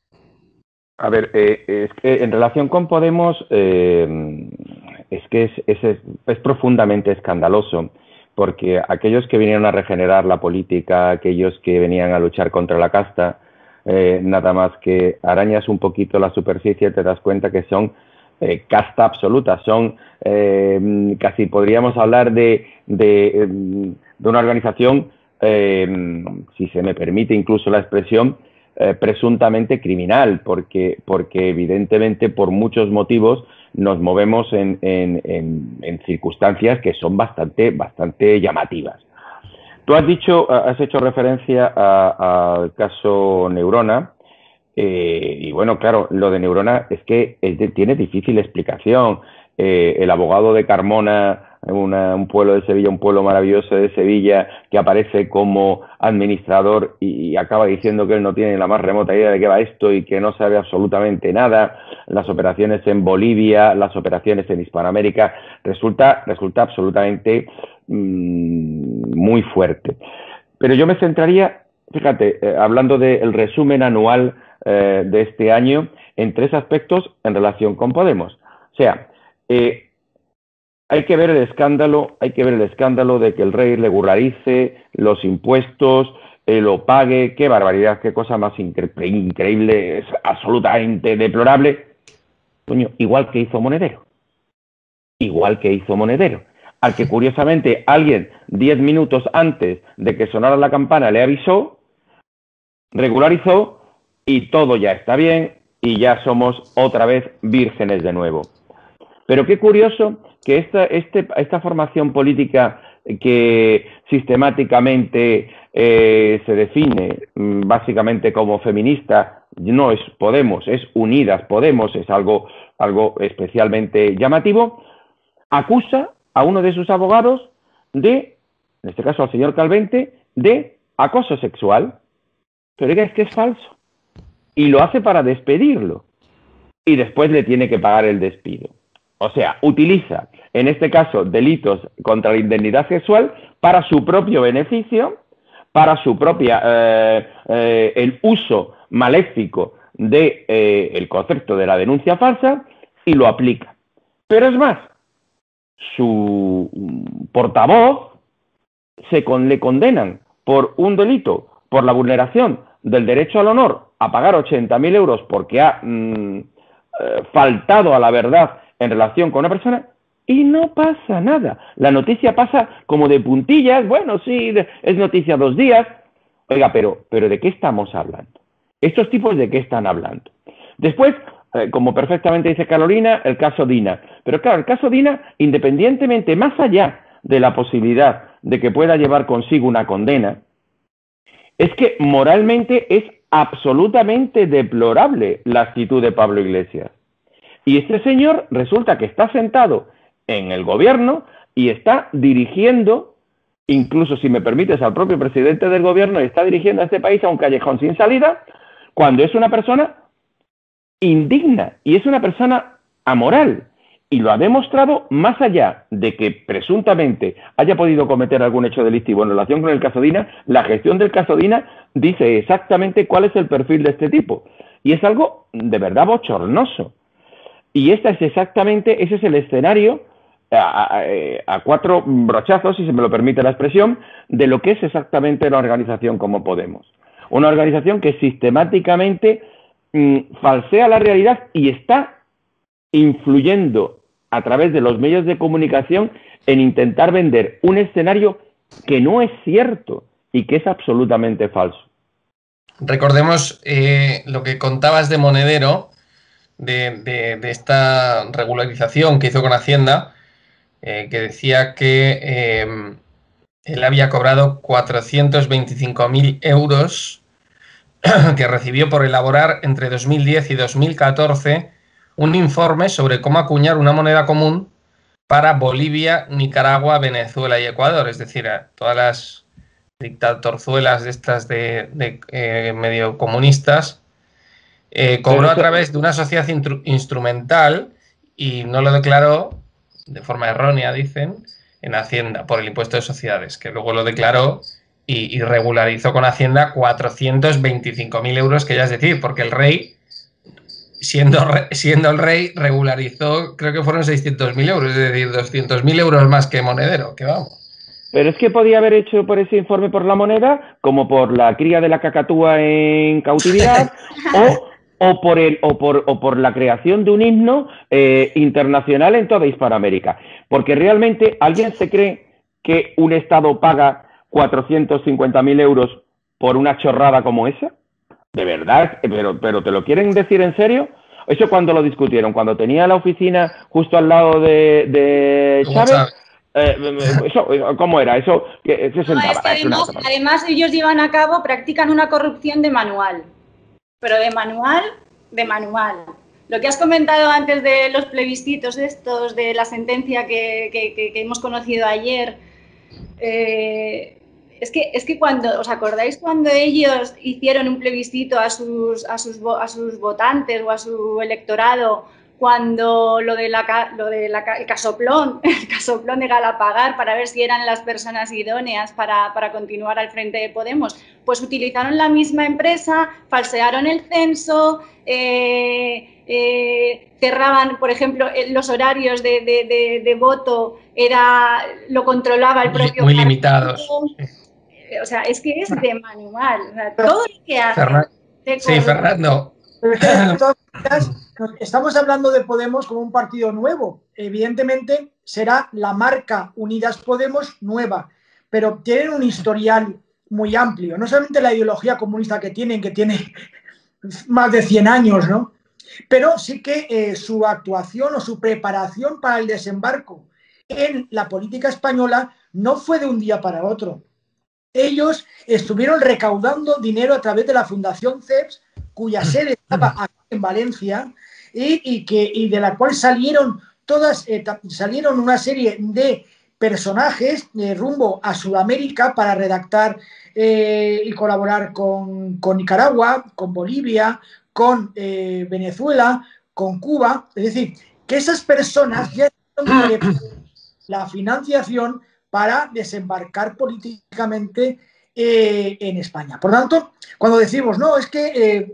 A ver, eh, es que en relación con Podemos, eh, es que es, es, es profundamente escandaloso, porque aquellos que vinieron a regenerar la política, aquellos que venían a luchar contra la casta, Eh, nada más que arañas un poquito la superficie te das cuenta que son eh, casta absoluta, son eh, casi podríamos hablar de, de, de una organización, eh, si se me permite incluso la expresión, eh, presuntamente criminal, porque, porque evidentemente por muchos motivos nos movemos en, en, en, en circunstancias que son bastante, bastante llamativas. Tú has dicho, has hecho referencia al caso Neurona eh, y bueno, claro, lo de Neurona es que es de, tiene difícil explicación. Eh, el abogado de Carmona, una, un pueblo de Sevilla, un pueblo maravilloso de Sevilla, que aparece como administrador y, y acaba diciendo que él no tiene la más remota idea de qué va esto y que no sabe absolutamente nada. Las operaciones en Bolivia, las operaciones en Hispanoamérica, resulta, resulta absolutamente muy fuerte. Pero yo me centraría, fíjate, eh, hablando del resumen anual eh, de este año, en tres aspectos en relación con Podemos. O sea, eh, hay que ver el escándalo, hay que ver el escándalo de que el rey regularice los impuestos, eh, lo pague, qué barbaridad, qué cosa más incre increíble, es absolutamente deplorable. Coño, igual que hizo Monedero. Igual que hizo Monedero. Al que curiosamente alguien diez minutos antes de que sonara la campana le avisó, regularizó y todo ya está bien y ya somos otra vez vírgenes de nuevo. Pero qué curioso que esta, este, esta formación política que sistemáticamente eh, se define mm, básicamente como feminista, no es Podemos, es Unidas Podemos, es algo, algo especialmente llamativo, acusa a uno de sus abogados de, en este caso al señor Calvente, de acoso sexual. Pero es que es falso. Y lo hace para despedirlo. Y después le tiene que pagar el despido. O sea, utiliza, en este caso, delitos contra la indemnidad sexual para su propio beneficio, para su propia, eh, eh, el uso maléfico del de, eh, concepto de la denuncia falsa y lo aplica. Pero es más, su portavoz se con, le condenan por un delito, por la vulneración del derecho al honor a pagar ochenta mil euros porque ha mmm, eh, faltado a la verdad en relación con una persona y no pasa nada. La noticia pasa como de puntillas, bueno, sí, es noticia dos días. Oiga, pero, pero ¿de qué estamos hablando? ¿Estos tipos de qué están hablando? Después, eh, como perfectamente dice Carolina, el caso Dina. Pero claro, el caso Dina, independientemente, más allá de la posibilidad de que pueda llevar consigo una condena, es que moralmente es absolutamente deplorable la actitud de Pablo Iglesias. Y este señor resulta que está sentado en el gobierno y está dirigiendo, incluso si me permites, al propio presidente del gobierno, y está dirigiendo a este país a un callejón sin salida, cuando es una persona indigna y es una persona amoral. Y lo ha demostrado más allá de que presuntamente haya podido cometer algún hecho delictivo en relación con el caso Dina, la gestión del caso Dina dice exactamente cuál es el perfil de este tipo. Y es algo de verdad bochornoso. Y este es exactamente, ese es el escenario a, a, a cuatro brochazos, si se me lo permite la expresión, de lo que es exactamente una organización como Podemos. Una organización que sistemáticamente mmm, falsea la realidad y está influyendo a través de los medios de comunicación en intentar vender un escenario que no es cierto y que es absolutamente falso. Recordemos eh, lo que contabas de Monedero, de, de, de esta regularización que hizo con Hacienda, eh, que decía que eh, él había cobrado cuatrocientos veinticinco mil euros que recibió por elaborar entre dos mil diez y dos mil catorce un informe sobre cómo acuñar una moneda común para Bolivia, Nicaragua, Venezuela y Ecuador, es decir, a todas las dictatorzuelas de estas de, de eh, medio comunistas. Eh, cobró a través de una sociedad instrumental y no lo declaró, de forma errónea, dicen, en Hacienda por el impuesto de sociedades, que luego lo declaró y, y regularizó con Hacienda cuatrocientos veinticinco mil euros, que ya es decir, porque el rey, siendo, siendo el rey, regularizó, creo que fueron seiscientos mil euros, es decir, doscientos mil euros más que Monedero, que vamos. Pero es que podía haber hecho por ese informe por la moneda, como por la cría de la cacatúa en cautividad, o, o, por el, o, por, o por la creación de un himno eh, internacional en toda Hispanoamérica. Porque realmente, ¿alguien se cree que un Estado paga cuatrocientos cincuenta mil euros por una chorrada como esa? ¿De verdad? ¿Pero, pero te lo quieren decir en serio? Eso cuando lo discutieron, cuando tenía la oficina justo al lado de, de Chávez. Eh, eso, ¿cómo era? Eso que se sentaba. No, es que además, además ellos llevan a cabo, practican una corrupción de manual, pero de manual, de manual. Lo que has comentado antes de los plebiscitos estos, de la sentencia que, que, que, que hemos conocido ayer, eh, es que, es que cuando, ¿os acordáis cuando ellos hicieron un plebiscito a sus, a sus, a sus votantes o a su electorado? Cuando lo de la, lo de la, el casoplón, el casoplón de Galapagar para ver si eran las personas idóneas para, para continuar al frente de Podemos, pues utilizaron la misma empresa, falsearon el censo, eh, eh, cerraban, por ejemplo, los horarios de, de, de, de voto, era, lo controlaba el propio muy limitados. O sea, es que es de manual. O sea, todo lo que hace. Fernan sí, Fernando. Pero es que, de todas maneras, estamos hablando de Podemos como un partido nuevo. Evidentemente será la marca Unidas Podemos nueva, pero tienen un historial muy amplio. No solamente la ideología comunista que tienen, que tiene más de cien años, ¿no? Pero sí que eh, su actuación o su preparación para el desembarco en la política española no fue de un día para otro. Ellos estuvieron recaudando dinero a través de la Fundación C E P S, cuya sede estaba aquí en Valencia, y, y, que, y de la cual salieron todas, eh, salieron una serie de personajes eh, rumbo a Sudamérica para redactar eh, y colaborar con, con Nicaragua, con Bolivia, con eh, Venezuela, con Cuba. Es decir, que esas personas ya están preparando la financiación para desembarcar políticamente eh, en España. Por tanto, cuando decimos, no, es que eh,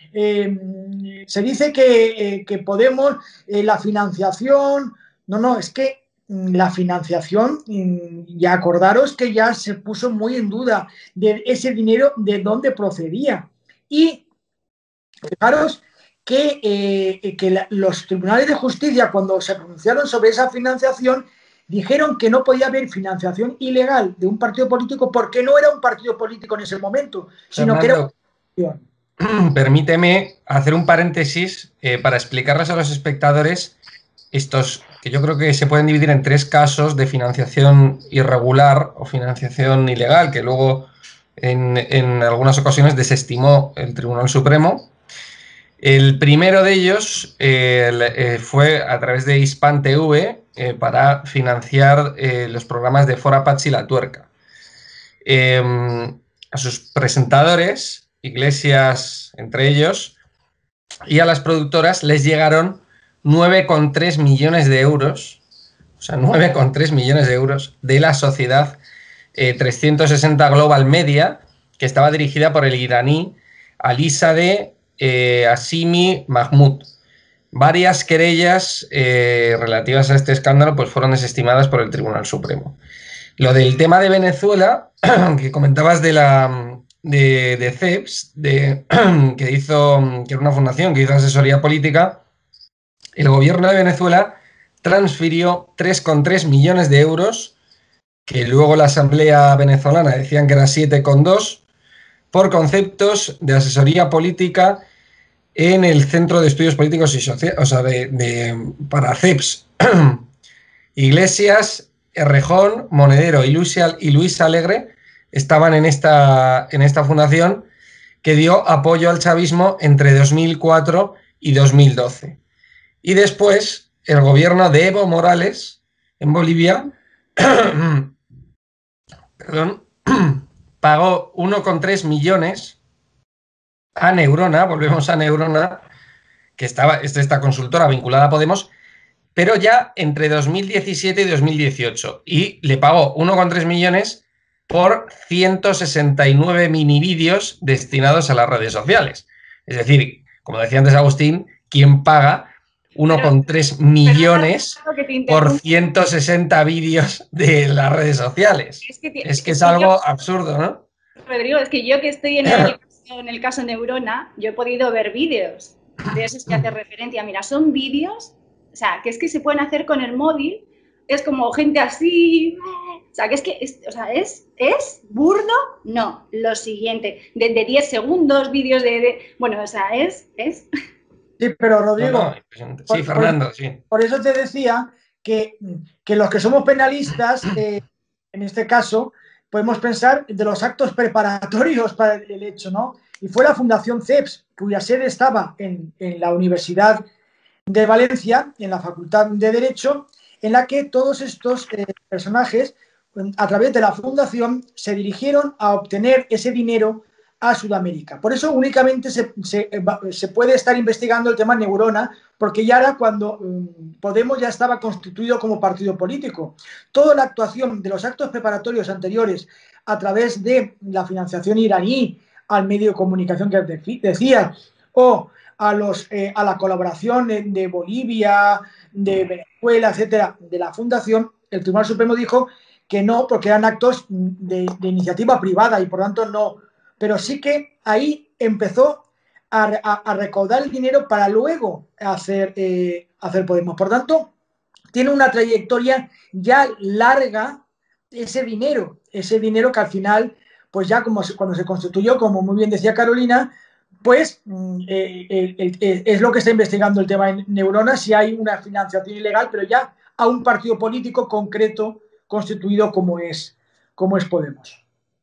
eh, se dice que, eh, que Podemos, eh, la financiación, no, no, es que la financiación, y acordaros que ya se puso muy en duda de ese dinero, de dónde procedía. Y fijaros que, eh, que la, los tribunales de justicia, cuando se pronunciaron sobre esa financiación, dijeron que no podía haber financiación ilegal de un partido político porque no era un partido político en ese momento, sino Fernando, que era una... Permíteme hacer un paréntesis eh, para explicarles a los espectadores estos, que yo creo que se pueden dividir en tres casos de financiación irregular o financiación ilegal, que luego en, en algunas ocasiones desestimó el Tribunal Supremo. El primero de ellos eh, eh, fue a través de Hispan T V eh, para financiar eh, los programas de Fora Patx y La Tuerca. Eh, a sus presentadores, Iglesias entre ellos, y a las productoras les llegaron nueve coma tres millones de euros, o sea, nueve coma tres millones de euros de la sociedad eh, trescientos sesenta Global Media, que estaba dirigida por el iraní Alizadeh Eh, Hashimi Mahmoud. Varias querellas eh, relativas a este escándalo pues fueron desestimadas por el Tribunal Supremo. Lo del tema de Venezuela, que comentabas de la de, de C E P S, de, que hizo, que era una fundación que hizo asesoría política, el gobierno de Venezuela transfirió tres coma tres millones de euros, que luego la Asamblea venezolana decían que era siete coma dos, por conceptos de asesoría política en el Centro de Estudios Políticos y Sociales, o sea, de, de, para C E P S. Iglesias, Errejón, Monedero y Luis, y Luis Alegre estaban en esta, en esta fundación que dio apoyo al chavismo entre dos mil cuatro y dos mil doce. Y después, el gobierno de Evo Morales, en Bolivia, perdón, pagó uno coma tres millones a Neurona, volvemos a Neurona, que estaba, es esta consultora vinculada a Podemos, pero ya entre dos mil diecisiete y dos mil dieciocho. Y le pagó uno coma tres millones por ciento sesenta y nueve mini vídeos destinados a las redes sociales. Es decir, como decía antes Agustín, ¿quién paga uno coma tres millones por ciento sesenta vídeos de las redes sociales? Es que, es, que es, es algo yo, absurdo, ¿no? Rodrigo, es que yo que estoy en el, en el caso Neurona, yo he podido ver vídeos de esos que hace referencia. Mira, son vídeos, o sea, que es que se pueden hacer con el móvil, es como gente así, o sea, que es que, es, o sea, es, es burdo, no, lo siguiente, de, de diez segundos, vídeos de, de, bueno, o sea, es, es... Sí, pero Rodrigo, no, no, sí, por, Fernando, por, sí. Por eso te decía que, que los que somos penalistas, eh, en este caso, podemos pensar de los actos preparatorios para el hecho, ¿no? Y fue la Fundación C E P S, cuya sede estaba en, en la Universidad de Valencia, en la Facultad de Derecho, en la que todos estos eh, personajes, a través de la fundación, se dirigieron a obtener ese dinero a Sudamérica. Por eso únicamente se, se, se puede estar investigando el tema Neurona, porque ya era cuando um, Podemos ya estaba constituido como partido político. Toda la actuación de los actos preparatorios anteriores a través de la financiación iraní al medio de comunicación que decía, o a, los, eh, a la colaboración de, de Bolivia, de Venezuela, etcétera, de la fundación, el Tribunal Supremo dijo que no, porque eran actos de, de iniciativa privada y por tanto no. Pero sí que ahí empezó a, a, a recaudar el dinero para luego hacer, eh, hacer Podemos. Por tanto, tiene una trayectoria ya larga ese dinero, ese dinero que al final, pues ya como se, cuando se constituyó, como muy bien decía Carolina, pues eh, eh, eh, es lo que está investigando el tema en Neurona, si hay una financiación ilegal, pero ya a un partido político concreto constituido como es, como es Podemos.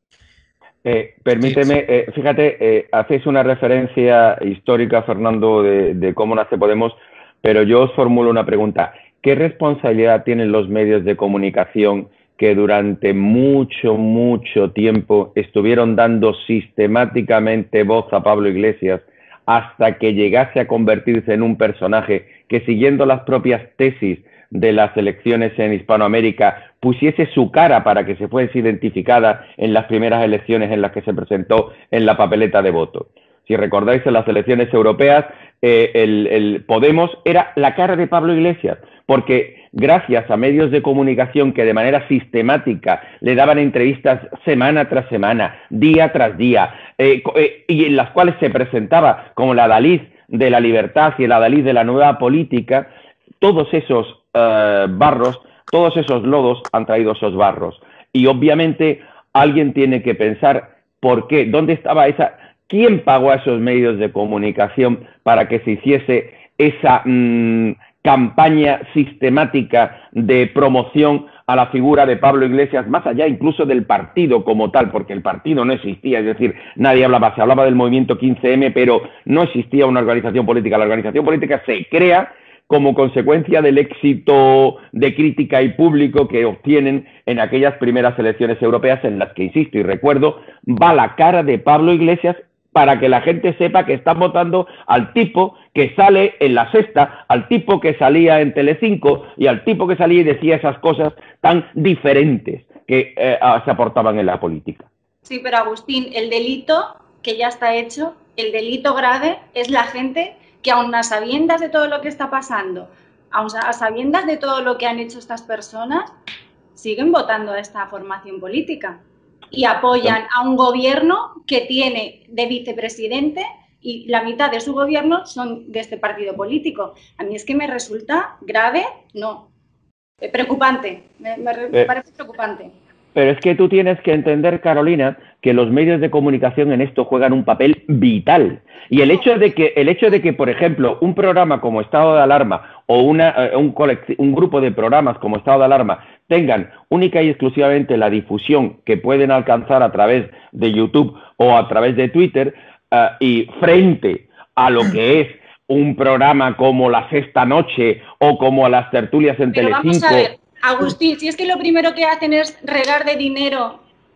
Eh, permíteme, eh, fíjate, eh, hacéis una referencia histórica, Fernando, de, de cómo nace Podemos, pero yo os formulo una pregunta. ¿Qué responsabilidad tienen los medios de comunicación que durante mucho, mucho tiempo estuvieron dando sistemáticamente voz a Pablo Iglesias hasta que llegase a convertirse en un personaje que, siguiendo las propias tesis de las elecciones en Hispanoamérica, pusiese su cara para que se fuese identificada en las primeras elecciones en las que se presentó en la papeleta de voto? Si recordáis, en las elecciones europeas, eh, el, el Podemos era la cara de Pablo Iglesias, porque gracias a medios de comunicación que de manera sistemática le daban entrevistas semana tras semana, día tras día, eh, eh, y en las cuales se presentaba como la adalid de la libertad y el adalid de la nueva política, todos esos uh, barros, todos esos lodos han traído esos barros. Y obviamente alguien tiene que pensar por qué, dónde estaba esa, quién pagó a esos medios de comunicación para que se hiciese esa mmm, campaña sistemática de promoción a la figura de Pablo Iglesias, más allá incluso del partido como tal, porque el partido no existía, es decir, nadie hablaba, se hablaba del movimiento quince eme, pero no existía una organización política. La organización política se crea como consecuencia del éxito de crítica y público que obtienen en aquellas primeras elecciones europeas en las que, insisto y recuerdo, va la cara de Pablo Iglesias para que la gente sepa que están votando al tipo que sale en La Sexta, al tipo que salía en Telecinco y al tipo que salía y decía esas cosas tan diferentes que eh, se aportaban en la política. Sí, pero Agustín, el delito que ya está hecho, el delito grave, es la gente que aun a sabiendas de todo lo que está pasando, aun a sabiendas de todo lo que han hecho estas personas, siguen votando a esta formación política y apoyan a un gobierno que tiene de vicepresidente y la mitad de su gobierno son de este partido político. A mí es que me resulta grave, no, preocupante, me, me, me parece preocupante. Pero es que tú tienes que entender, Carolina, que los medios de comunicación en esto juegan un papel vital. Y el hecho de que, el hecho de que por ejemplo, un programa como Estado de Alarma o una, un, un grupo de programas como Estado de Alarma tengan única y exclusivamente la difusión que pueden alcanzar a través de YouTube o a través de Twitter, uh, y frente a lo que es un programa como La Sexta Noche o como las tertulias en Pero Telecinco... Vamos a ver, Agustín, si es que lo primero que hacen es regar de dinero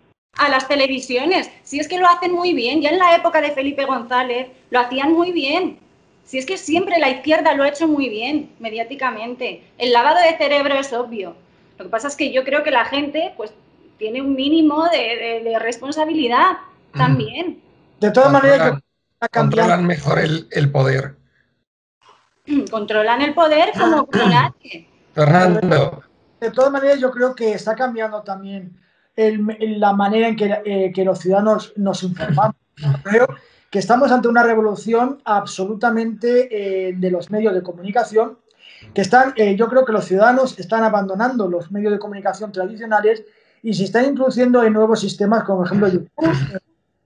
a las televisiones, si es que lo hacen muy bien, ya en la época de Felipe González lo hacían muy bien, si es que siempre la izquierda lo ha hecho muy bien mediáticamente, el lavado de cerebro es obvio, lo que pasa es que yo creo que la gente pues tiene un mínimo de, de, de responsabilidad también. De todas maneras, controlan mejor el, el poder. Controlan el poder como, como nadie. Fernando. De todas maneras, yo creo que está cambiando también el, la manera en que, eh, que los ciudadanos nos informamos. Creo que estamos ante una revolución absolutamente eh, de los medios de comunicación, que están, eh, yo creo que los ciudadanos están abandonando los medios de comunicación tradicionales y se están introduciendo en nuevos sistemas, como por ejemplo YouTube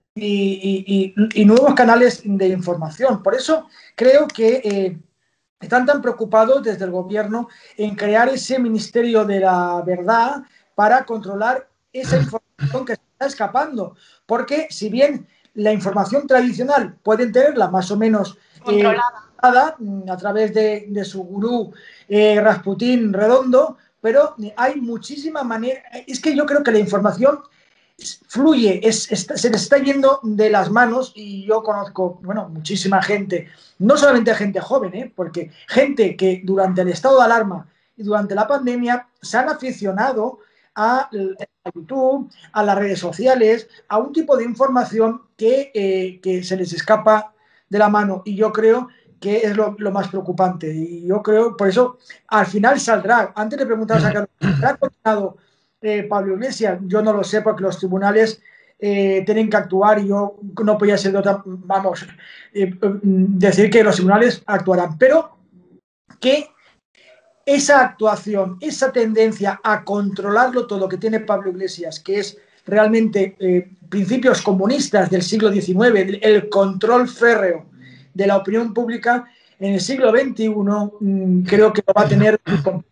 y, y, y, y nuevos canales de información. Por eso creo que eh, están tan preocupados desde el gobierno en crear ese Ministerio de la Verdad para controlar esa información que se está escapando. Porque si bien la información tradicional pueden tenerla más o menos controlada eh, a través de, de su gurú eh, Rasputín Redondo, pero hay muchísima manera. Es que yo creo que la información fluye, es, es, se les está yendo de las manos y yo conozco, bueno, muchísima gente, no solamente gente joven, ¿eh? Porque gente que durante el estado de alarma y durante la pandemia se han aficionado a, a YouTube, a las redes sociales, a un tipo de información que, eh, que se les escapa de la mano y yo creo que es lo, lo más preocupante y yo creo, por eso al final saldrá, antes le preguntabas a Carlos, ¿ha condenado Eh, Pablo Iglesias? Yo no lo sé porque los tribunales eh, tienen que actuar, y yo no podía ser de otra, vamos, eh, decir que los tribunales actuarán, pero que esa actuación, esa tendencia a controlarlo todo que tiene Pablo Iglesias, que es realmente eh, principios comunistas del siglo diecinueve, el control férreo de la opinión pública, en el siglo veintiuno mmm, creo que lo va a tener.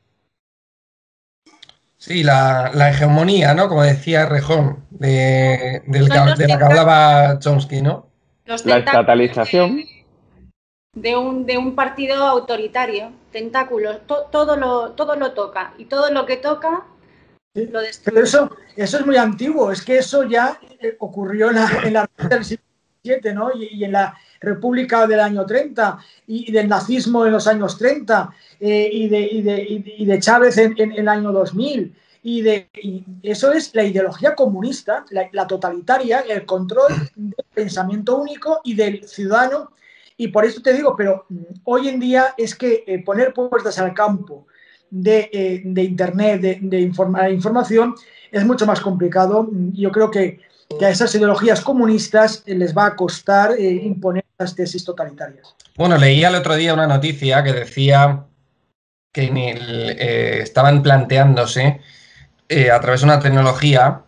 Sí, la, la hegemonía, ¿no? Como decía Rejón, de, del, de la que hablaba Chomsky, ¿no? Los la estatalización. De un, de un partido autoritario, tentáculos, to, todo, lo, todo lo toca, y todo lo que toca sí, lo destruye. Pero eso, eso es muy antiguo, es que eso ya eh, ocurrió en la, en la del siglo diecisiete, ¿no? Y, y en la República del año treinta, y, y del nazismo en los años treinta, eh, y, de, y, de, y de Chávez en, en, en el año dos mil. Y, de, y eso es la ideología comunista, la, la totalitaria, el control del pensamiento único y del ciudadano. Y por eso te digo, pero hoy en día es que eh, poner puertas al campo de, eh, de Internet, de, de informa información, es mucho más complicado. Yo creo que, que a esas ideologías comunistas eh, les va a costar eh, imponer las tesis totalitarias. Bueno, leía el otro día una noticia que decía que en el, eh, estaban planteándose eh, a través de una tecnología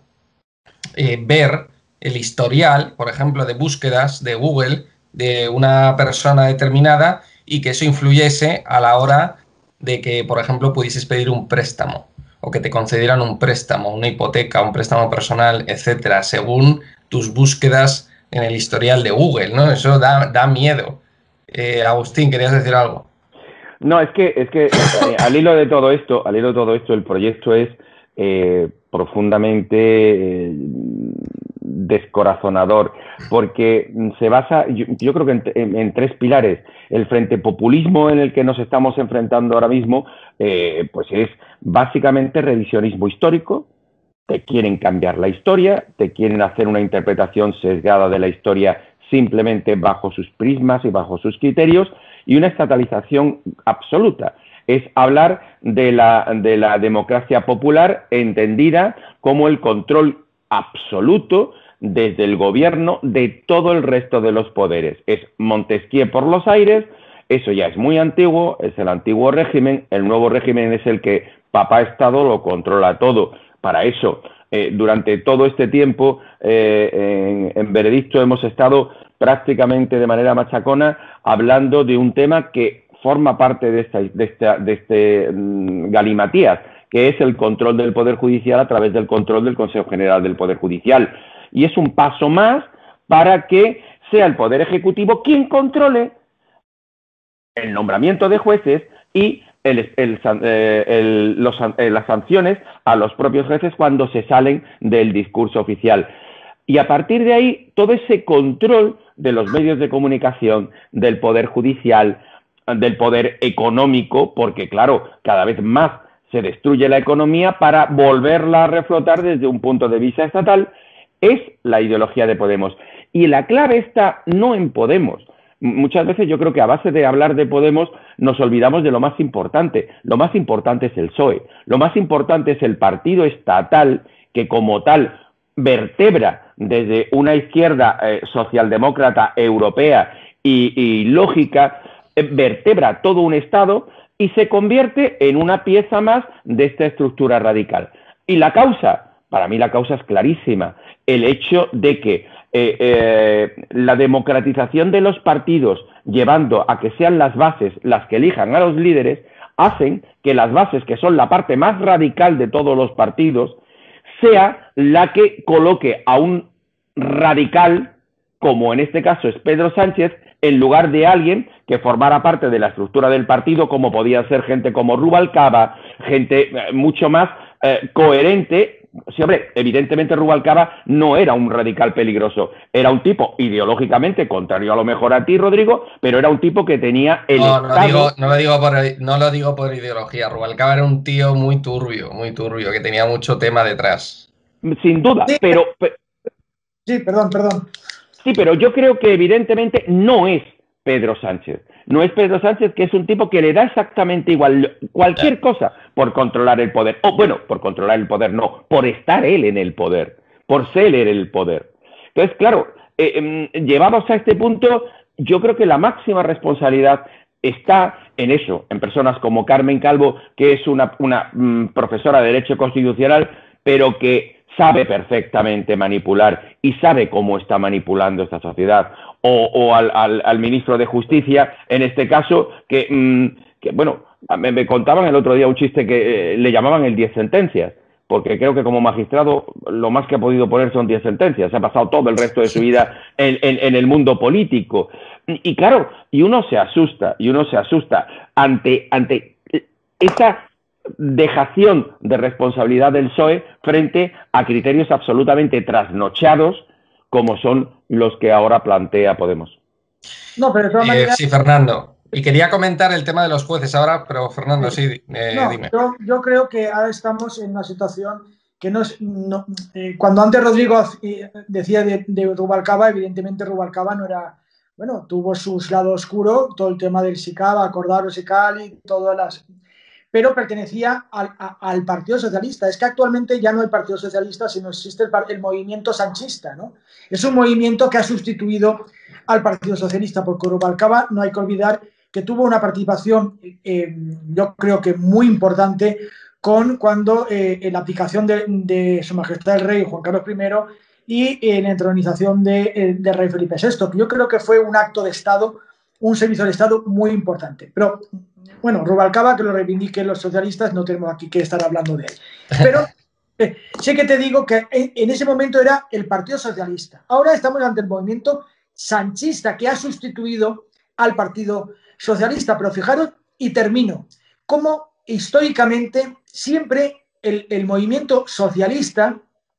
eh, ver el historial, por ejemplo, de búsquedas de Google de una persona determinada, y que eso influyese a la hora de que, por ejemplo, pudieses pedir un préstamo, o que te concedieran un préstamo, una hipoteca, un préstamo personal, etcétera, según tus búsquedas en el historial de Google, ¿no? Eso da, da miedo. Eh, Agustín, ¿querías decir algo? No, es que, es que eh, al hilo de todo esto, al hilo de todo esto, el proyecto es eh, profundamente eh, descorazonador, porque se basa, yo, yo creo que en, en, en tres pilares. El frente populismo en el que nos estamos enfrentando ahora mismo, eh, pues es básicamente revisionismo histórico. Te quieren cambiar la historia, te quieren hacer una interpretación sesgada de la historia simplemente bajo sus prismas y bajo sus criterios, y una estatalización absoluta. Es hablar de la, de la democracia popular entendida como el control absoluto desde el gobierno de todo el resto de los poderes. Es Montesquieu por los aires, eso ya es muy antiguo, es el antiguo régimen, el nuevo régimen es el que papá Estado lo controla todo. Para eso, eh, durante todo este tiempo, eh, en, en Veredicto hemos estado prácticamente de manera machacona hablando de un tema que forma parte de, esta, de, esta, de este um, galimatías, que es el control del Poder Judicial a través del control del Consejo General del Poder Judicial. Y es un paso más para que sea el Poder Ejecutivo quien controle el nombramiento de jueces y el, el, eh, el, los, eh, las sanciones a los propios jueces cuando se salen del discurso oficial. Y a partir de ahí, todo ese control de los medios de comunicación, del Poder Judicial, del poder económico, porque claro, cada vez más se destruye la economía para volverla a reflotar desde un punto de vista estatal, es la ideología de Podemos. Y la clave está no en Podemos. Muchas veces yo creo que a base de hablar de Podemos nos olvidamos de lo más importante. Lo más importante es el P S O E. Lo más importante es el partido estatal que como tal vertebra desde una izquierda eh, socialdemócrata europea y, y lógica, eh, vertebra todo un Estado y se convierte en una pieza más de esta estructura radical. Y la causa, para mí la causa es clarísima, el hecho de que eh, eh, la democratización de los partidos, llevando a que sean las bases las que elijan a los líderes, hacen que las bases, que son la parte más radical de todos los partidos, sea la que coloque a un radical, como en este caso es Pedro Sánchez, en lugar de alguien que formara parte de la estructura del partido, como podía ser gente como Rubalcaba, gente eh, mucho más eh, coherente. Sí, hombre, evidentemente Rubalcaba no era un radical peligroso, era un tipo ideológicamente contrario a lo mejor a ti, Rodrigo, pero era un tipo que tenía el no, Estado... No, digo, no, lo digo por, no lo digo por ideología, Rubalcaba era un tío muy turbio, muy turbio, que tenía mucho tema detrás. Sin duda, sí. pero... Sí, perdón, perdón. Sí, pero yo creo que evidentemente no es Pedro Sánchez. No es Pedro Sánchez, que es un tipo que le da exactamente igual cualquier yeah. cosa por controlar el poder. O bueno, por controlar el poder no, por estar él en el poder, por ser él el poder. Entonces, claro, eh, eh, llevados a este punto, yo creo que la máxima responsabilidad está en eso, en personas como Carmen Calvo, que es una, una mm, profesora de Derecho Constitucional, pero que sabe perfectamente manipular y sabe cómo está manipulando esta sociedad. O, o al, al, al ministro de Justicia, en este caso, que, mmm, que bueno, me, me contaban el otro día un chiste que eh, le llamaban el diez sentencias, porque creo que como magistrado lo más que ha podido poner son diez sentencias. Se ha pasado todo el resto de su vida en, en, en el mundo político. Y, y claro, y uno se asusta, y uno se asusta ante, ante esa dejación de responsabilidad del P S O E frente a criterios absolutamente trasnochados como son los que ahora plantea Podemos. No, pero de todas maneras... Eh, sí, Fernando. Y quería comentar el tema de los jueces ahora, pero Fernando, sí, eh, no, dime. Yo, yo creo que ahora estamos en una situación que no es... No, eh, cuando antes Rodrigo decía de, de Rubalcaba, evidentemente Rubalcaba no era... Bueno, tuvo su lado oscuro, todo el tema del SICAV, acordaros y cal y todas las... pero pertenecía al, a, al Partido Socialista. Es que actualmente ya no hay Partido Socialista, sino existe el, el movimiento sanchista, ¿no? Es un movimiento que ha sustituido al Partido Socialista, porque Rubalcaba, no hay que olvidar que tuvo una participación, eh, yo creo que muy importante, con cuando eh, en la aplicación de, de Su Majestad el Rey Juan Carlos primero y en la entronización de, eh, de Rey Felipe sexto, que yo creo que fue un acto de Estado, un servicio del Estado muy importante. Pero, bueno, Rubalcaba, que lo reivindiquen los socialistas, no tenemos aquí que estar hablando de él. Pero eh, sé que te digo que en, en ese momento era el Partido Socialista. Ahora estamos ante el movimiento sanchista, que ha sustituido al Partido Socialista. Pero fijaros, y termino, cómo históricamente siempre el, el movimiento socialista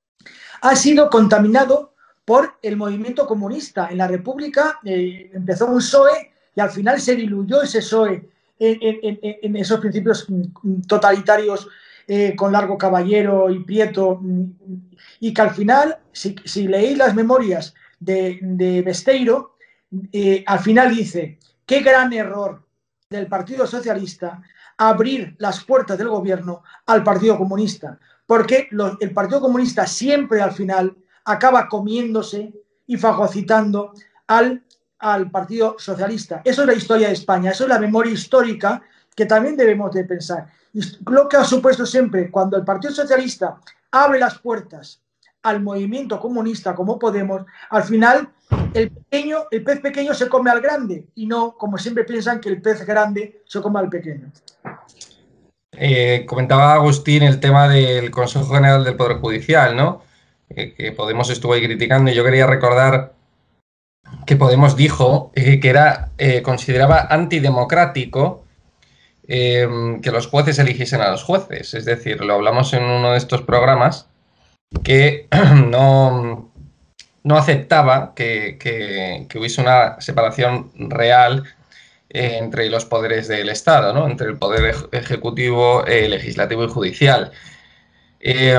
ha sido contaminado por el movimiento comunista. En la República eh, empezó un P S O E y al final se diluyó ese P S O E en, en, en esos principios totalitarios eh, con Largo Caballero y Prieto, y que al final, si, si leéis las memorias de, de Besteiro, eh, al final dice: qué gran error del Partido Socialista abrir las puertas del gobierno al Partido Comunista, porque los, el Partido Comunista siempre al final acaba comiéndose y fagocitando al, al Partido Socialista. Eso es la historia de España, eso es la memoria histórica que también debemos de pensar. Y lo que ha supuesto siempre, cuando el Partido Socialista abre las puertas al movimiento comunista como Podemos, al final el, pequeño, el pez pequeño se come al grande, y no como siempre piensan que el pez grande se come al pequeño. Eh, comentaba Agustín el tema del Consejo General del Poder Judicial, ¿no? Eh, que Podemos estuvo ahí criticando, y yo quería recordar que Podemos dijo eh, que era eh, consideraba antidemocrático eh, que los jueces eligiesen a los jueces. Es decir, lo hablamos en uno de estos programas, que no, no aceptaba que, que, que hubiese una separación real eh, entre los poderes del Estado, ¿no? Entre el poder ejecutivo, eh, legislativo y judicial. Eh,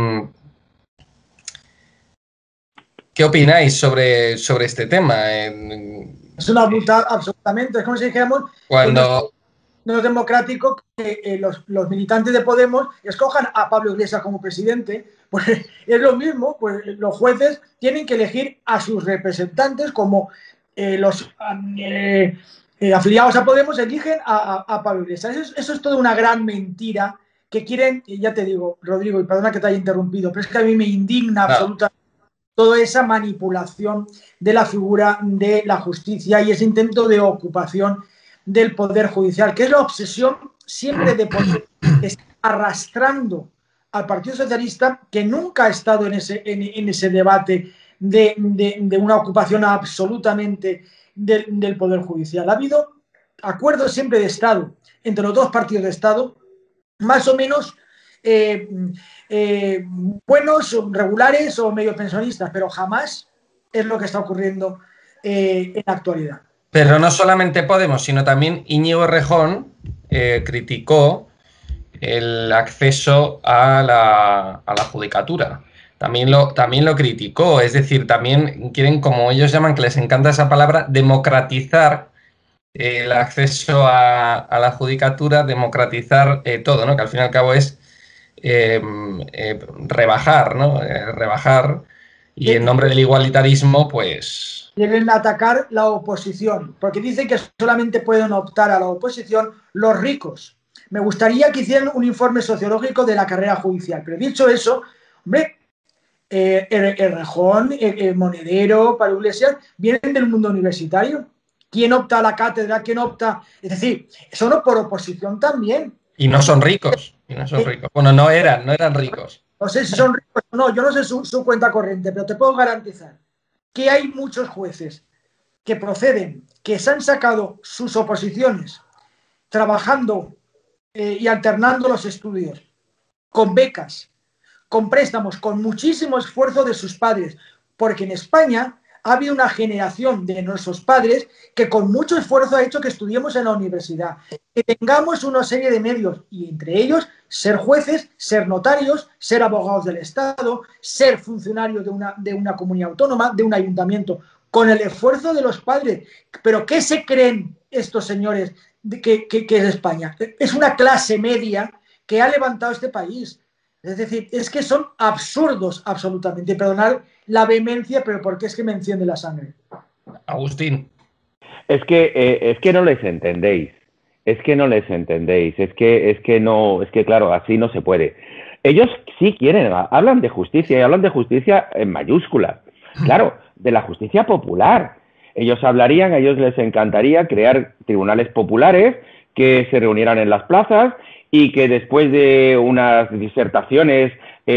¿Qué opináis sobre, sobre este tema? Es una brutal, absolutamente. Es como si dijéramos cuando... no es democrático que eh, los, los militantes de Podemos escojan a Pablo Iglesias como presidente. Pues es lo mismo, pues los jueces tienen que elegir a sus representantes, como eh, los eh, eh, afiliados a Podemos eligen a, a, a Pablo Iglesias. Eso, eso es toda una gran mentira que quieren, ya te digo, Rodrigo, y perdona que te haya interrumpido, pero es que a mí me indigna no. absolutamente toda esa manipulación de la figura de la justicia y ese intento de ocupación del Poder Judicial, que es la obsesión siempre de poder estar arrastrando al Partido Socialista, que nunca ha estado en ese, en, en ese debate de, de, de una ocupación absolutamente de, del Poder Judicial. Ha habido acuerdos siempre de Estado entre los dos partidos de Estado, más o menos eh, eh, buenos, regulares o medio pensionistas, pero jamás es lo que está ocurriendo eh, en la actualidad. Pero no solamente Podemos, sino también Íñigo Errejón eh, criticó el acceso a la, a la judicatura. También lo, también lo criticó, es decir, también quieren, como ellos llaman, que les encanta esa palabra, democratizar eh, el acceso a, a la judicatura, democratizar eh, todo, ¿no? Que al fin y al cabo es eh, eh, rebajar, ¿no? Eh, rebajar Y en nombre del igualitarismo, pues... Quieren atacar la oposición, porque dicen que solamente pueden optar a la oposición los ricos. Me gustaría que hicieran un informe sociológico de la carrera judicial, pero dicho eso, hombre, eh, Errejón, eh, eh, Monedero, Pablo Iglesias, vienen del mundo universitario. ¿Quién opta a la cátedra? ¿Quién opta? Es decir, son por oposición también. Y no son ricos, y no son ricos. Bueno, no eran, no eran ricos. No sé si son ricos o no, yo no sé su, su cuenta corriente, pero te puedo garantizar que hay muchos jueces que proceden, que se han sacado sus oposiciones trabajando eh, y alternando los estudios con becas, con préstamos, con muchísimo esfuerzo de sus padres, porque en España ha habido una generación de nuestros padres que con mucho esfuerzo ha hecho que estudiemos en la universidad, que tengamos una serie de medios, y entre ellos ser jueces, ser notarios, ser abogados del Estado, ser funcionarios de una, de una comunidad autónoma, de un ayuntamiento, con el esfuerzo de los padres. ¿Pero qué se creen estos señores de que, que, que es España? Es una clase media que ha levantado este país. Es decir, es que son absurdos absolutamente. Perdonad la vehemencia, pero porque es que me enciende la sangre. Agustín. Es que, eh, es que no les entendéis. Es que no les entendéis. Es que, es que no, es que claro, así no se puede. Ellos sí quieren, hablan de justicia y hablan de justicia en mayúsculas. Claro, de la justicia popular. Ellos hablarían, a ellos les encantaría crear tribunales populares que se reunieran en las plazas y que después de unas disertaciones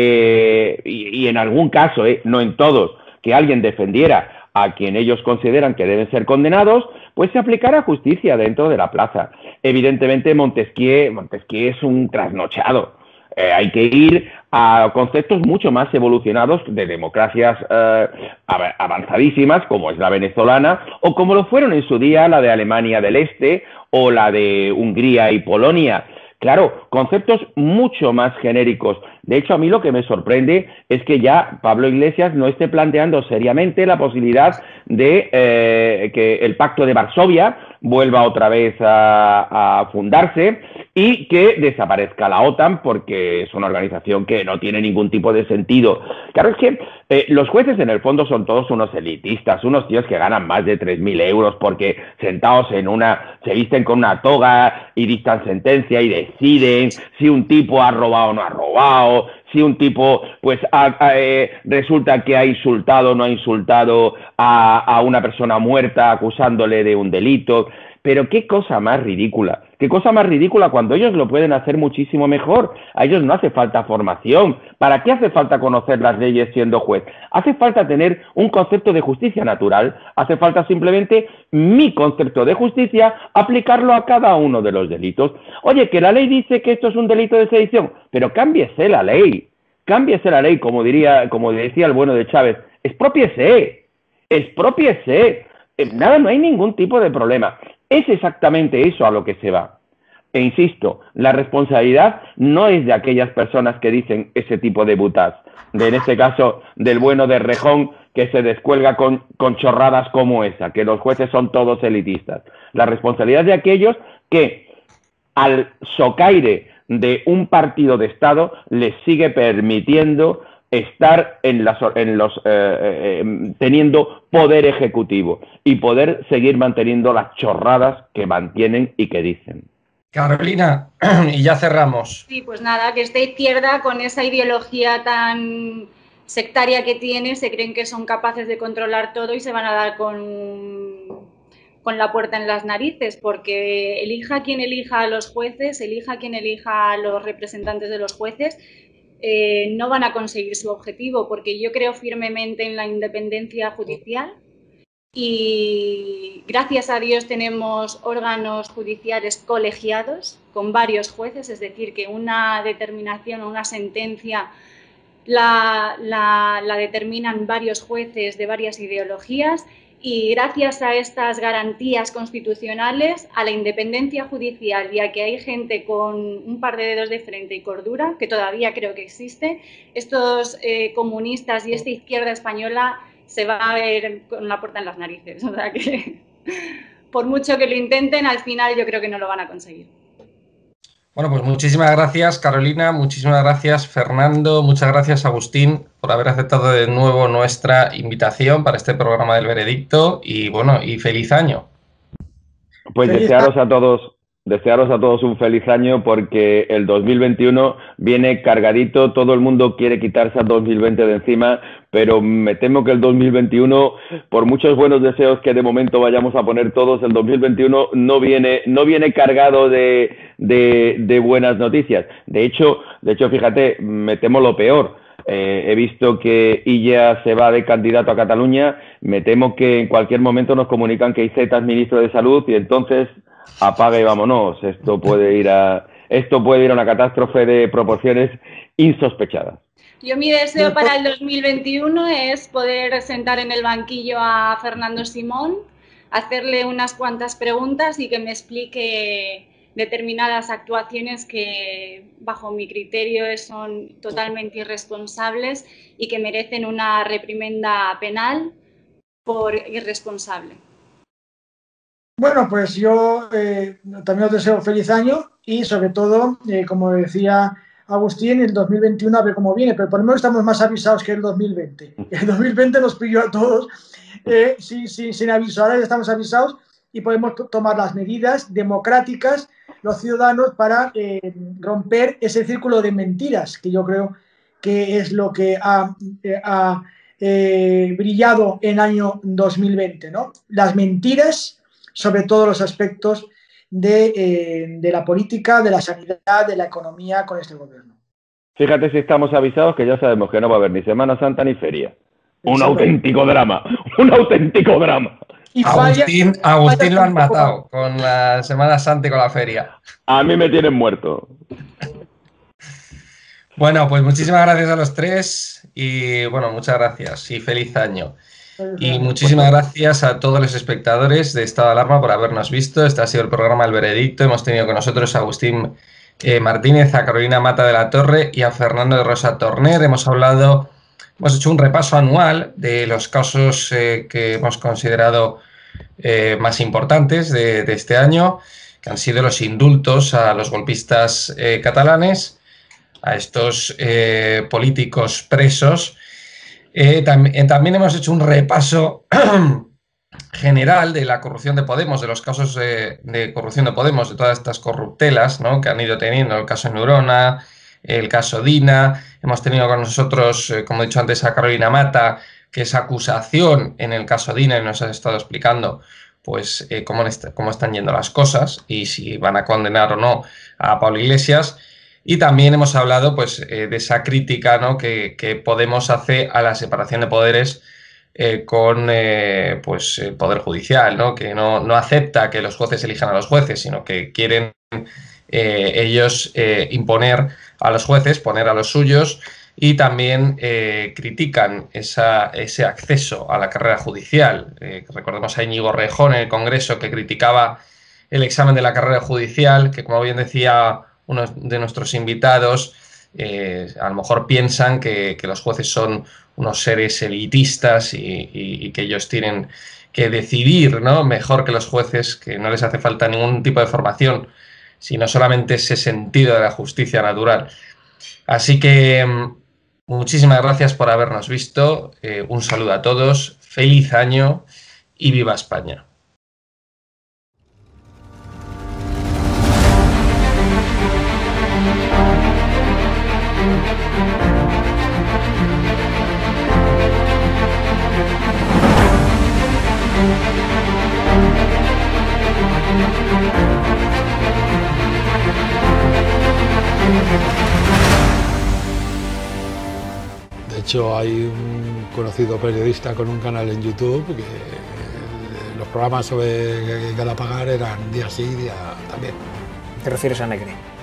eh, y, y en algún caso, eh, no en todos, que alguien defendiera a quien ellos consideran que deben ser condenados, pues se aplicara justicia dentro de la plaza. Evidentemente Montesquieu, Montesquieu es un trasnochado. Eh, hay que ir a conceptos mucho más evolucionados de democracias eh, avanzadísimas, como es la venezolana, o como lo fueron en su día la de Alemania del Este o la de Hungría y Polonia. Claro, conceptos mucho más genéricos. De hecho, a mí lo que me sorprende es que ya Pablo Iglesias no esté planteando seriamente la posibilidad de eh, que el Pacto de Varsovia vuelva otra vez a, a fundarse y que desaparezca la OTAN, porque es una organización que no tiene ningún tipo de sentido. Claro, es que eh, los jueces en el fondo son todos unos elitistas, unos tíos que ganan más de tres mil euros porque sentados en una, se visten con una toga y dictan sentencia y deciden si un tipo ha robado o no ha robado, si un tipo pues ha, ha, eh, resulta que ha insultado o no ha insultado a, a una persona muerta acusándole de un delito. Pero qué cosa más ridícula, qué cosa más ridícula cuando ellos lo pueden hacer muchísimo mejor. A ellos no hace falta formación. ¿Para qué hace falta conocer las leyes siendo juez? Hace falta tener un concepto de justicia natural. Hace falta simplemente mi concepto de justicia, aplicarlo a cada uno de los delitos. Oye, que la ley dice que esto es un delito de sedición, pero cámbiese la ley. Cámbiese la ley, como diría, como decía el bueno de Chávez. Exprópiese, exprópiese. Nada, no hay ningún tipo de problema. Es exactamente eso a lo que se va. E insisto, la responsabilidad no es de aquellas personas que dicen ese tipo de butas. De, en este caso, del bueno de Errejón, que se descuelga con, con chorradas como esa, que los jueces son todos elitistas. La responsabilidad de aquellos que, al socaire de un partido de Estado, les sigue permitiendo estar en, las, en los eh, eh, teniendo poder ejecutivo y poder seguir manteniendo las chorradas que mantienen y que dicen. Carolina, y ya cerramos. Sí, pues nada, que esta izquierda con esa ideología tan sectaria que tiene, se creen que son capaces de controlar todo y se van a dar con, con la puerta en las narices, porque elija quien elija a los jueces, elija quien elija a los representantes de los jueces, Eh, no van a conseguir su objetivo, porque yo creo firmemente en la independencia judicial y gracias a Dios tenemos órganos judiciales colegiados con varios jueces, es decir, que una determinación o una sentencia la, la, la determinan varios jueces de varias ideologías. Y gracias a estas garantías constitucionales, a la independencia judicial y a que hay gente con un par de dedos de frente y cordura, que todavía creo que existe, estos eh, comunistas y esta izquierda española se va a ver con la puerta en las narices. O sea que, por mucho que lo intenten, al final yo creo que no lo van a conseguir. Bueno, pues muchísimas gracias, Carolina, muchísimas gracias, Fernando, muchas gracias, Agustín, por haber aceptado de nuevo nuestra invitación para este programa del Veredicto y, bueno, y feliz año. Pues Feliz desearos a todos, desearos a todos un feliz año, porque el dos mil veintiuno viene cargadito, todo el mundo quiere quitarse al dos mil veinte de encima, pero me temo que el dos mil veintiuno, por muchos buenos deseos que de momento vayamos a poner todos, el dos mil veintiuno no viene, no viene cargado de, de, de buenas noticias. De hecho, de hecho, fíjate, me temo lo peor. Eh, he visto que Illa se va de candidato a Cataluña, me temo que en cualquier momento nos comunican que Iceta es ministro de Salud y entonces apaga y vámonos. Esto puede ir a, esto puede ir a una catástrofe de proporciones insospechadas. Yo mi deseo para el dos mil veintiuno es poder sentar en el banquillo a Fernando Simón, hacerle unas cuantas preguntas y que me explique determinadas actuaciones que, bajo mi criterio, son totalmente irresponsables y que merecen una reprimenda penal por irresponsable. Bueno, pues yo eh, también os deseo feliz año y, sobre todo, eh, como decía Agustín, el dos mil veintiuno a ver cómo viene, pero por lo menos estamos más avisados que el dos mil veinte. El dos mil veinte nos pilló a todos eh, sin, sin, sin aviso. Ahora ya estamos avisados y podemos tomar las medidas democráticas, los ciudadanos, para eh, romper ese círculo de mentiras, que yo creo que es lo que ha, eh, ha eh, brillado en año dos mil veinte, ¿no? Las mentiras sobre todos los aspectos de, eh, de la política, de la sanidad, de la economía con este gobierno. Fíjate si estamos avisados, que ya sabemos que no va a haber ni Semana Santa ni feria. Un auténtico drama, un auténtico drama. Y Agustín, falla, Agustín falla lo han tampoco. matado con la Semana Santa y con la feria. A mí me tienen muerto. Bueno, pues muchísimas gracias a los tres y, bueno, muchas gracias y feliz año. Y muchísimas gracias a todos los espectadores de Estado de Alarma por habernos visto. Este ha sido el programa El Veredicto. Hemos tenido con nosotros a Agustín eh, Martínez, a Carolina Mata de la Torre y a Fernando de Rosa Torner. Hemos hablado, hemos hecho un repaso anual de los casos eh, que hemos considerado eh, más importantes de, de este año, que han sido los indultos a los golpistas eh, catalanes, a estos eh, políticos presos. Eh, también, también hemos hecho un repaso general de la corrupción de Podemos, de los casos eh, de corrupción de Podemos, de todas estas corruptelas, ¿no?, que han ido teniendo, el caso Neurona, el caso Dina. Hemos tenido con nosotros, eh, como he dicho antes, a Carolina Mata, que es acusación en el caso Dina, y nos ha estado explicando pues eh, cómo, est cómo están yendo las cosas y si van a condenar o no a Pablo Iglesias. Y también hemos hablado pues, eh, de esa crítica, ¿no?, que, que Podemos hace a la separación de poderes eh, con eh, pues, el Poder Judicial, ¿no?, que no, no acepta que los jueces elijan a los jueces, sino que quieren eh, ellos eh, imponer a los jueces, poner a los suyos, y también eh, critican esa, ese acceso a la carrera judicial. Eh, recordemos a Íñigo Rejón en el Congreso, que criticaba el examen de la carrera judicial, que, como bien decía uno de nuestros invitados, eh, a lo mejor piensan que, que los jueces son unos seres elitistas y, y, y que ellos tienen que decidir, ¿no?, mejor que los jueces, que no les hace falta ningún tipo de formación, sino solamente ese sentido de la justicia natural. Así que muchísimas gracias por habernos visto, eh, un saludo a todos, feliz año y viva España. De hecho, hay un conocido periodista con un canal en YouTube que los programas sobre Galapagar eran día sí, día también. ¿Te refieres a Negri?